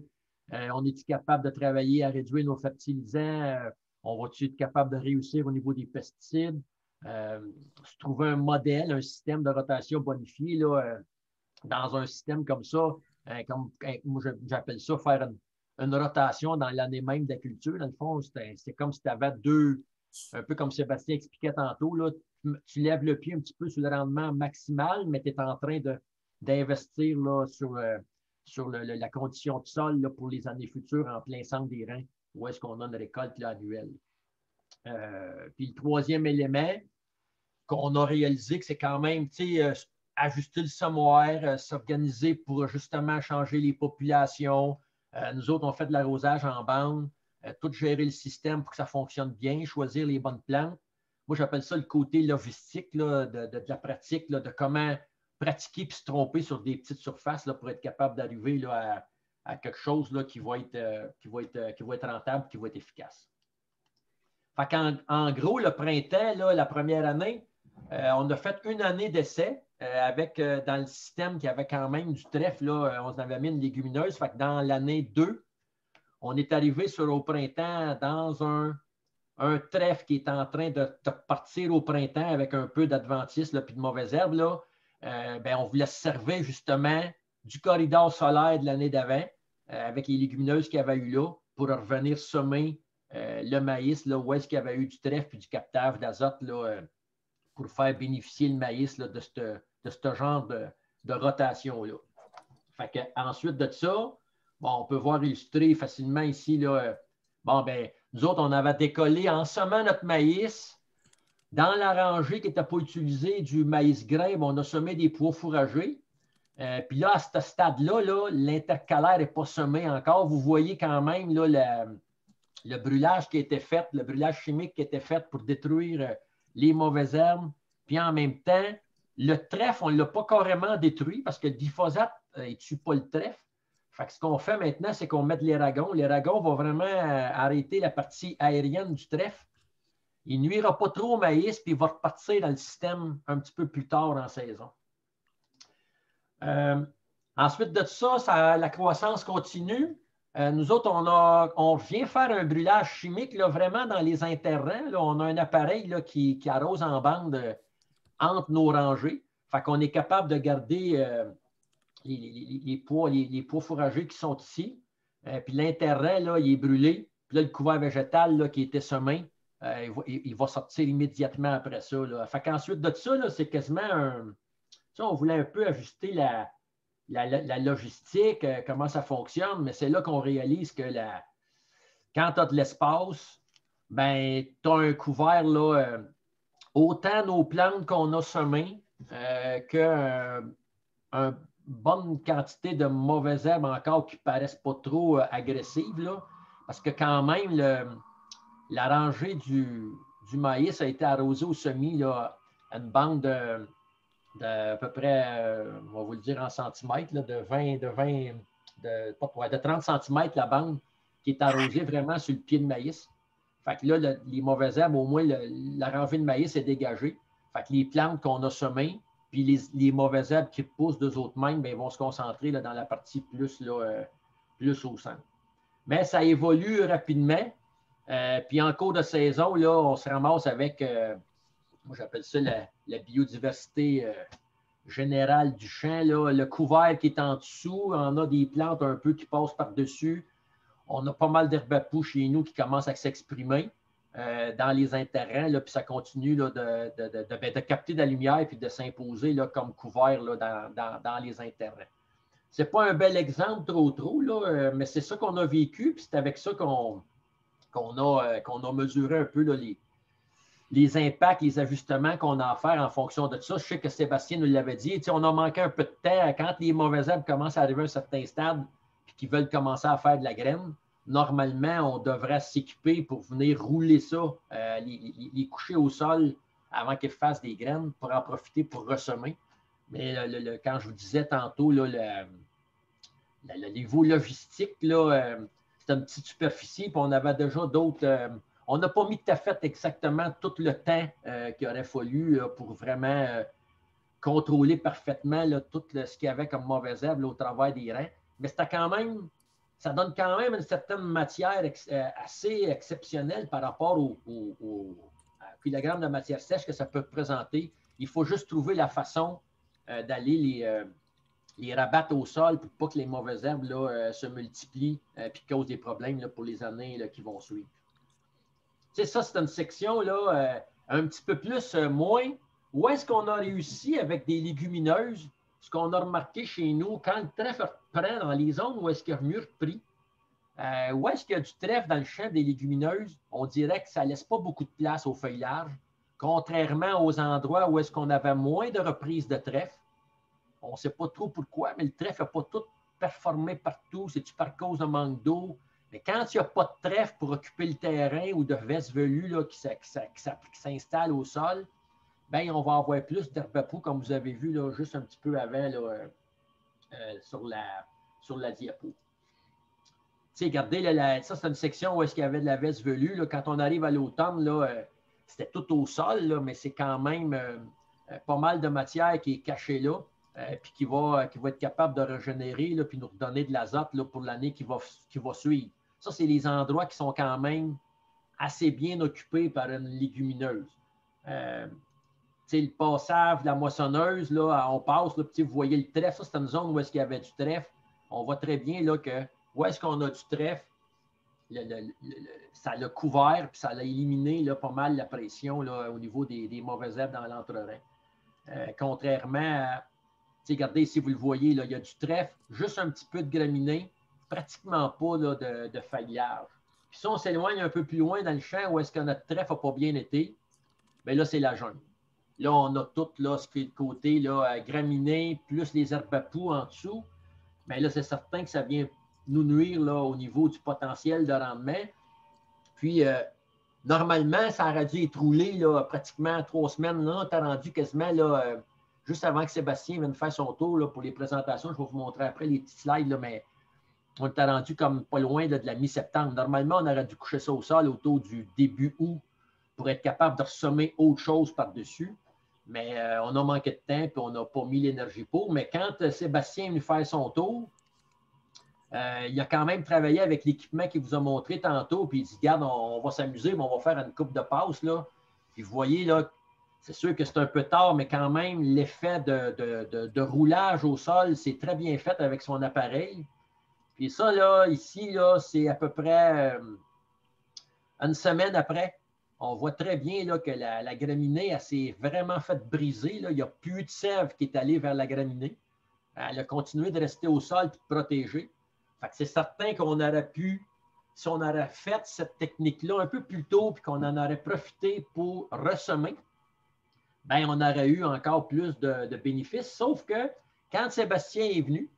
[SPEAKER 16] On est-tu capable de travailler à réduire nos fertilisants? On va-tu être capable de réussir au niveau des pesticides? Se trouver un modèle, un système de rotation bonifié là, dans un système comme ça, moi j'appelle ça faire une rotation dans l'année même de la culture. Dans le fond, c'est comme si tu avais deux, un peu comme Sébastien expliquait tantôt, là, tu lèves le pied un petit peu sur le rendement maximal, mais tu es en train d'investir sur la condition de sol là, pour les années futures en plein centre des reins, où est-ce qu'on a une récolte là, annuelle. Puis le troisième élément qu'on a réalisé que c'est quand même ajuster le semoir, s'organiser pour justement changer les populations. Nous autres, on fait de l'arrosage en bande, tout gérer le système pour que ça fonctionne bien, choisir les bonnes plantes. Moi, j'appelle ça le côté logistique là, de la pratique, là, de comment pratiquer puis se tromper sur des petites surfaces là, pour être capable d'arriver à quelque chose là, qui va être rentable, qui va être efficace. Fait en gros, le printemps, là, la première année, on a fait une année d'essai dans le système qui avait quand même du trèfle. Là, on avait mis une légumineuse. Fait que dans l'année 2, on est arrivé au printemps dans un trèfle qui est en train de partir au printemps avec un peu d'adventice puis de mauvaises herbes. Là. On voulait se servir justement du corridor solaire de l'année d'avant avec les légumineuses qu'il y avait eu là pour revenir semer le maïs là, où est-ce qu'il y avait eu du trèfle et du captage d'azote pour faire bénéficier le maïs là, de ce genre de rotation-là. Ensuite de ça, on peut voir illustré facilement ici, là, nous autres, on avait décollé en semant notre maïs. Dans la rangée qui n'était pas utilisée du maïs grain, on a semé des pois fourragés. Puis là, à ce stade-là, l'intercalaire n'est pas semé encore. Vous voyez quand même là, le brûlage qui a été fait, le brûlage chimique qui a été fait pour détruire les mauvaises herbes. Puis en même temps, le trèfle, on ne l'a pas carrément détruit parce que le glyphosate ne tue pas le trèfle. Fait que ce qu'on fait maintenant, c'est qu'on met de l'Eragon. L'Eragon va vraiment arrêter la partie aérienne du trèfle. Il ne nuira pas trop au maïs, puis il va repartir dans le système un petit peu plus tard en saison. Ensuite de ça, la croissance continue. Nous autres, on vient faire un brûlage chimique là, vraiment dans les interrangs. Là, on a un appareil là, qui arrose en bande entre nos rangées. Fait qu'on est capable de garder les pois fourragés qui sont ici. Puis l'interrang, là, il est brûlé. Puis là, le couvert végétal là, qui était semé, il va sortir immédiatement après ça. Là. Fait qu'ensuite de ça, là, c'est quasiment on voulait un peu ajuster la logistique, comment ça fonctionne, mais c'est là qu'on réalise que quand tu as de l'espace, tu as un couvert, là, autant nos plantes qu'on a semées qu'une bonne quantité de mauvaises herbes encore qui ne paraissent pas trop agressives, là, parce que quand même, la rangée du maïs a été arrosée au semis là, à une bande d'à peu près, on va vous le dire en centimètres, là, de 30 centimètres la bande qui est arrosée vraiment sur le pied de maïs. Fait que là, les mauvaises herbes, au moins, la rangée de maïs est dégagée. Fait que les plantes qu'on a semées, puis les mauvaises herbes qui poussent d'eux autres mêmes, vont se concentrer là, dans la partie plus au centre. Mais ça évolue rapidement. Puis en cours de saison, là, on se ramasse avec, moi j'appelle ça la biodiversité générale du champ. Là. Le couvert qui est en dessous, on a des plantes un peu qui passent par-dessus. On a pas mal d'herbes à poux chez nous qui commencent à s'exprimer dans les interrangs, là, puis ça continue là, de capter de la lumière et de s'imposer là, comme couvert là, dans les interrangs. Ce n'est pas un bel exemple trop, là, mais c'est ça qu'on a vécu, puis c'est avec ça qu'on a mesuré un peu là, les impacts, les ajustements qu'on a à faire en fonction de ça. Je sais que Sébastien nous l'avait dit. On a manqué un peu de temps. Quand les mauvaises herbes commencent à arriver à un certain stade et qu'ils veulent commencer à faire de la graine, normalement, on devrait s'équiper pour venir rouler ça, les coucher au sol avant qu'ils fassent des graines pour en profiter pour ressemer. Mais quand je vous disais tantôt, là, le niveau logistique, là, c'est une petite superficie, puis on avait déjà d'autres. On n'a pas mis tout à fait exactement tout le temps qu'il aurait fallu pour vraiment contrôler parfaitement là, tout ce qu'il y avait comme mauvaise herbe là, au travers des reins. Mais c'était quand même ça donne quand même une certaine matière assez exceptionnelle par rapport au kilogramme de matière sèche que ça peut présenter. Il faut juste trouver la façon d'aller les rabattre au sol pour pas que les mauvaises herbes là, se multiplient et causent des problèmes là, pour les années là, qui vont suivre. Tu sais, ça, c'est une section là, un petit peu plus moins. Où est-ce qu'on a réussi avec des légumineuses? Ce qu'on a remarqué chez nous, quand le trèfle reprend dans les zones où est-ce qu'il y a mieux repris, où est-ce qu'il y a du trèfle dans le champ des légumineuses, on dirait que ça ne laisse pas beaucoup de place au feuillage, contrairement aux endroits où est-ce qu'on avait moins de reprises de trèfle. On ne sait pas trop pourquoi, mais le trèfle n'a pas tout performé partout. C'est-tu par cause de manque d'eau? Mais quand il n'y a pas de trèfle pour occuper le terrain ou de veste velue là, qui s'installe au sol, bien, on va avoir plus d'herbe à poux, comme vous avez vu là, juste un petit peu avant là, sur la diapo. Tu sais, regardez, là, ça, c'est une section où est-ce qu'il y avait de la veste velue. Là, quand on arrive à l'automne, c'était tout au sol, là, mais c'est quand même pas mal de matière qui est cachée là, puis qui va être capable de régénérer, là, puis nous redonner de l'azote là, pour l'année qui va suivre. Ça, c'est les endroits qui sont quand même assez bien occupés par une légumineuse. Le passage, la moissonneuse, là, on passe, là, vous voyez le trèfle, ça c'est une zone où est-ce qu'il y avait du trèfle. On voit très bien là, que où est-ce qu'on a du trèfle, ça l'a couvert, puis ça l'a éliminé là, pas mal la pression là, au niveau des mauvaises herbes dans l'entre-rhin. Contrairement à, regardez, si vous le voyez, là, il y a du trèfle, juste un petit peu de graminées, pratiquement pas là, de feuillage. Puis si on s'éloigne un peu plus loin dans le champ où est-ce que notre trèfle n'a pas bien été, bien là, c'est la jungle. Là, on a tout là, ce qui est le côté là, graminées, plus les herbes à poux en dessous. Mais là, c'est certain que ça vient nous nuire là, au niveau du potentiel de rendement. Puis, normalement, ça aurait dû être roulé là, pratiquement 3 semaines. Là, on t'a rendu quasiment là, juste avant que Sébastien vienne faire son tour là, pour les présentations. Je vais vous montrer après les petits slides, là, mais on t'a rendu comme pas loin là, de la mi-septembre. Normalement, on aurait dû coucher ça au sol autour du début août pour être capable de ressemer autre chose par-dessus. Mais on a manqué de temps et on n'a pas mis l'énergie pour. Mais quand Sébastien est venu faire son tour, il a quand même travaillé avec l'équipement qu'il vous a montré tantôt. Puis il dit, regarde, on va s'amuser, mais on va faire une coupe de passe. Là. Puis vous voyez, là, c'est sûr que c'est un peu tard, mais quand même, l'effet de roulage au sol, c'est très bien fait avec son appareil. Puis ça, là, ici, là, c'est à peu près une semaine après. On voit très bien là, que la graminée, elle s'est vraiment faite briser. Là. Il n'y a plus de sève qui est allée vers la graminée. Elle a continué de rester au sol et de protéger. Fait que c'est certain qu'on aurait pu, si on aurait fait cette technique-là un peu plus tôt et qu'on en aurait profité pour ressemer, bien, on aurait eu encore plus de bénéfices. Sauf que quand Sébastien est venu,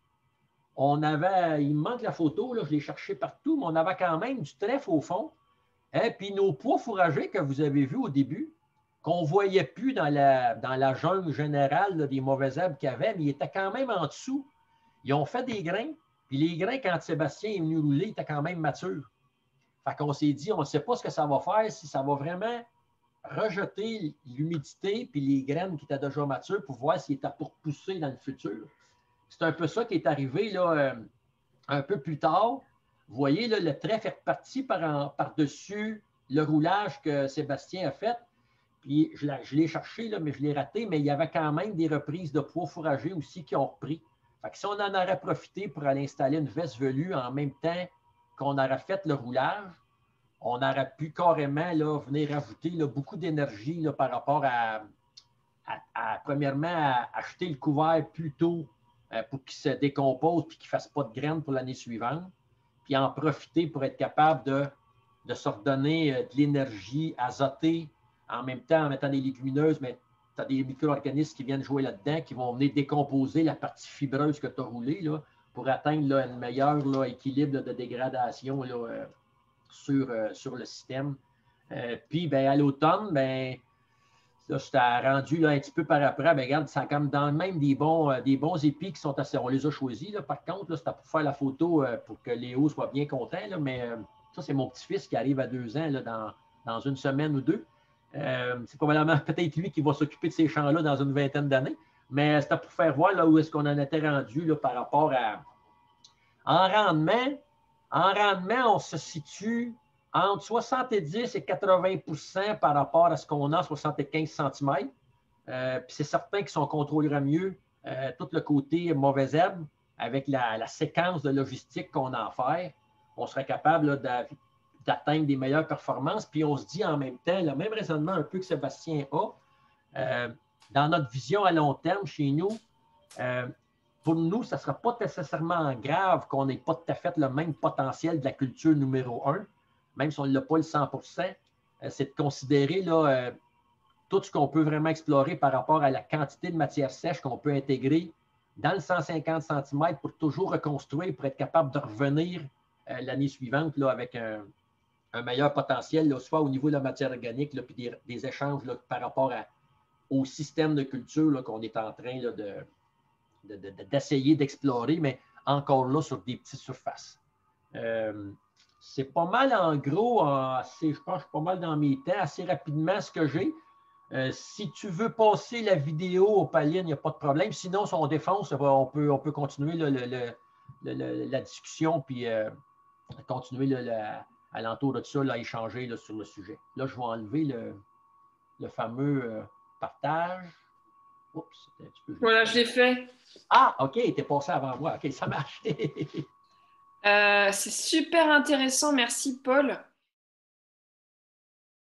[SPEAKER 16] il me manque la photo, là, je l'ai cherché partout, mais on avait quand même du trèfle au fond. Et puis nos pois fourragers que vous avez vus au début, qu'on ne voyait plus dans la jungle générale là, des mauvaises herbes qu'il y avait, mais ils étaient quand même en dessous. Ils ont fait des grains, puis les grains, quand Sébastien est venu rouler, étaient quand même matures. Fait qu'on s'est dit, on ne sait pas ce que ça va faire, si ça va vraiment rejeter l'humidité puis les graines qui étaient déjà matures pour voir s'ils étaient pour pousser dans le futur. C'est un peu ça qui est arrivé là, un peu plus tard. Vous voyez, là, le trèfle est reparti par-dessus le roulage que Sébastien a fait. Puis je l'ai cherché, là, mais je l'ai raté, mais il y avait quand même des reprises de pois fourragers aussi qui ont repris. Fait que si on en aurait profité pour aller installer une veste velue en même temps qu'on aurait fait le roulage, on aurait pu carrément là, venir ajouter là, beaucoup d'énergie là, par rapport premièrement, à acheter le couvert plus tôt pour qu'il se décompose et qu'il ne fasse pas de graines pour l'année suivante. Puis en profiter pour être capable de se redonner de l'énergie azotée en même temps en mettant des légumineuses, mais tu as des micro-organismes qui viennent jouer là-dedans, qui vont venir décomposer la partie fibreuse que tu as roulée là, pour atteindre là, un meilleur là, équilibre là, de dégradation là, sur le système. Puis ben, à l'automne, ben, là, je t'ai rendu là, un petit peu par après. Ben, regarde, c'est quand même dans même des bons épis qui sont assez. On les a choisis, là, par contre. C'était pour faire la photo pour que Léo soit bien content. Là, mais ça, c'est mon petit-fils qui arrive à 2 ans là, dans une semaine ou 2. C'est probablement peut-être lui qui va s'occuper de ces champs-là dans une 20aine d'années. Mais c'était pour faire voir là, où est-ce qu'on en était rendu là, par rapport à. En rendement, En rendement, on se situe entre 70 et 80 % par rapport à ce qu'on a, 75 cm. Puis c'est certain qu'ils sont contrôleraient mieux tout le côté mauvais herbe avec la séquence de logistique qu'on a à faire. On serait capable là, d'atteindre des meilleures performances. Puis on se dit en même temps, le même raisonnement un peu que Sébastien a, dans notre vision à long terme chez nous, pour nous, ça ne sera pas nécessairement grave qu'on n'ait pas tout à fait le même potentiel de la culture numéro 1, même si on ne l'a pas le 100 %. C'est de considérer là, tout ce qu'on peut vraiment explorer par rapport à la quantité de matière sèche qu'on peut intégrer dans le 150 cm pour toujours reconstruire, pour être capable de revenir l'année suivante là, avec un meilleur potentiel, là, soit au niveau de la matière organique, là, puis des échanges là, par rapport au système de culture là, qu'on est en train là, d'essayer d'explorer, mais encore là sur des petites surfaces. C'est pas mal en gros, je pense que je suis pas mal dans mes temps, assez rapidement ce que j'ai. Si tu veux passer la vidéo au Pauline, il n'y a pas de problème. Sinon, si on défonce, on peut continuer la discussion puis continuer à l'entour de ça, là, à échanger là, sur le sujet. Là, je vais enlever le fameux partage. Oups, c'était un petit peu...
[SPEAKER 1] Voilà, je l'ai fait.
[SPEAKER 16] Ah, OK, tu es passé avant moi. OK, ça marche.
[SPEAKER 1] C'est super intéressant. Merci, Paul.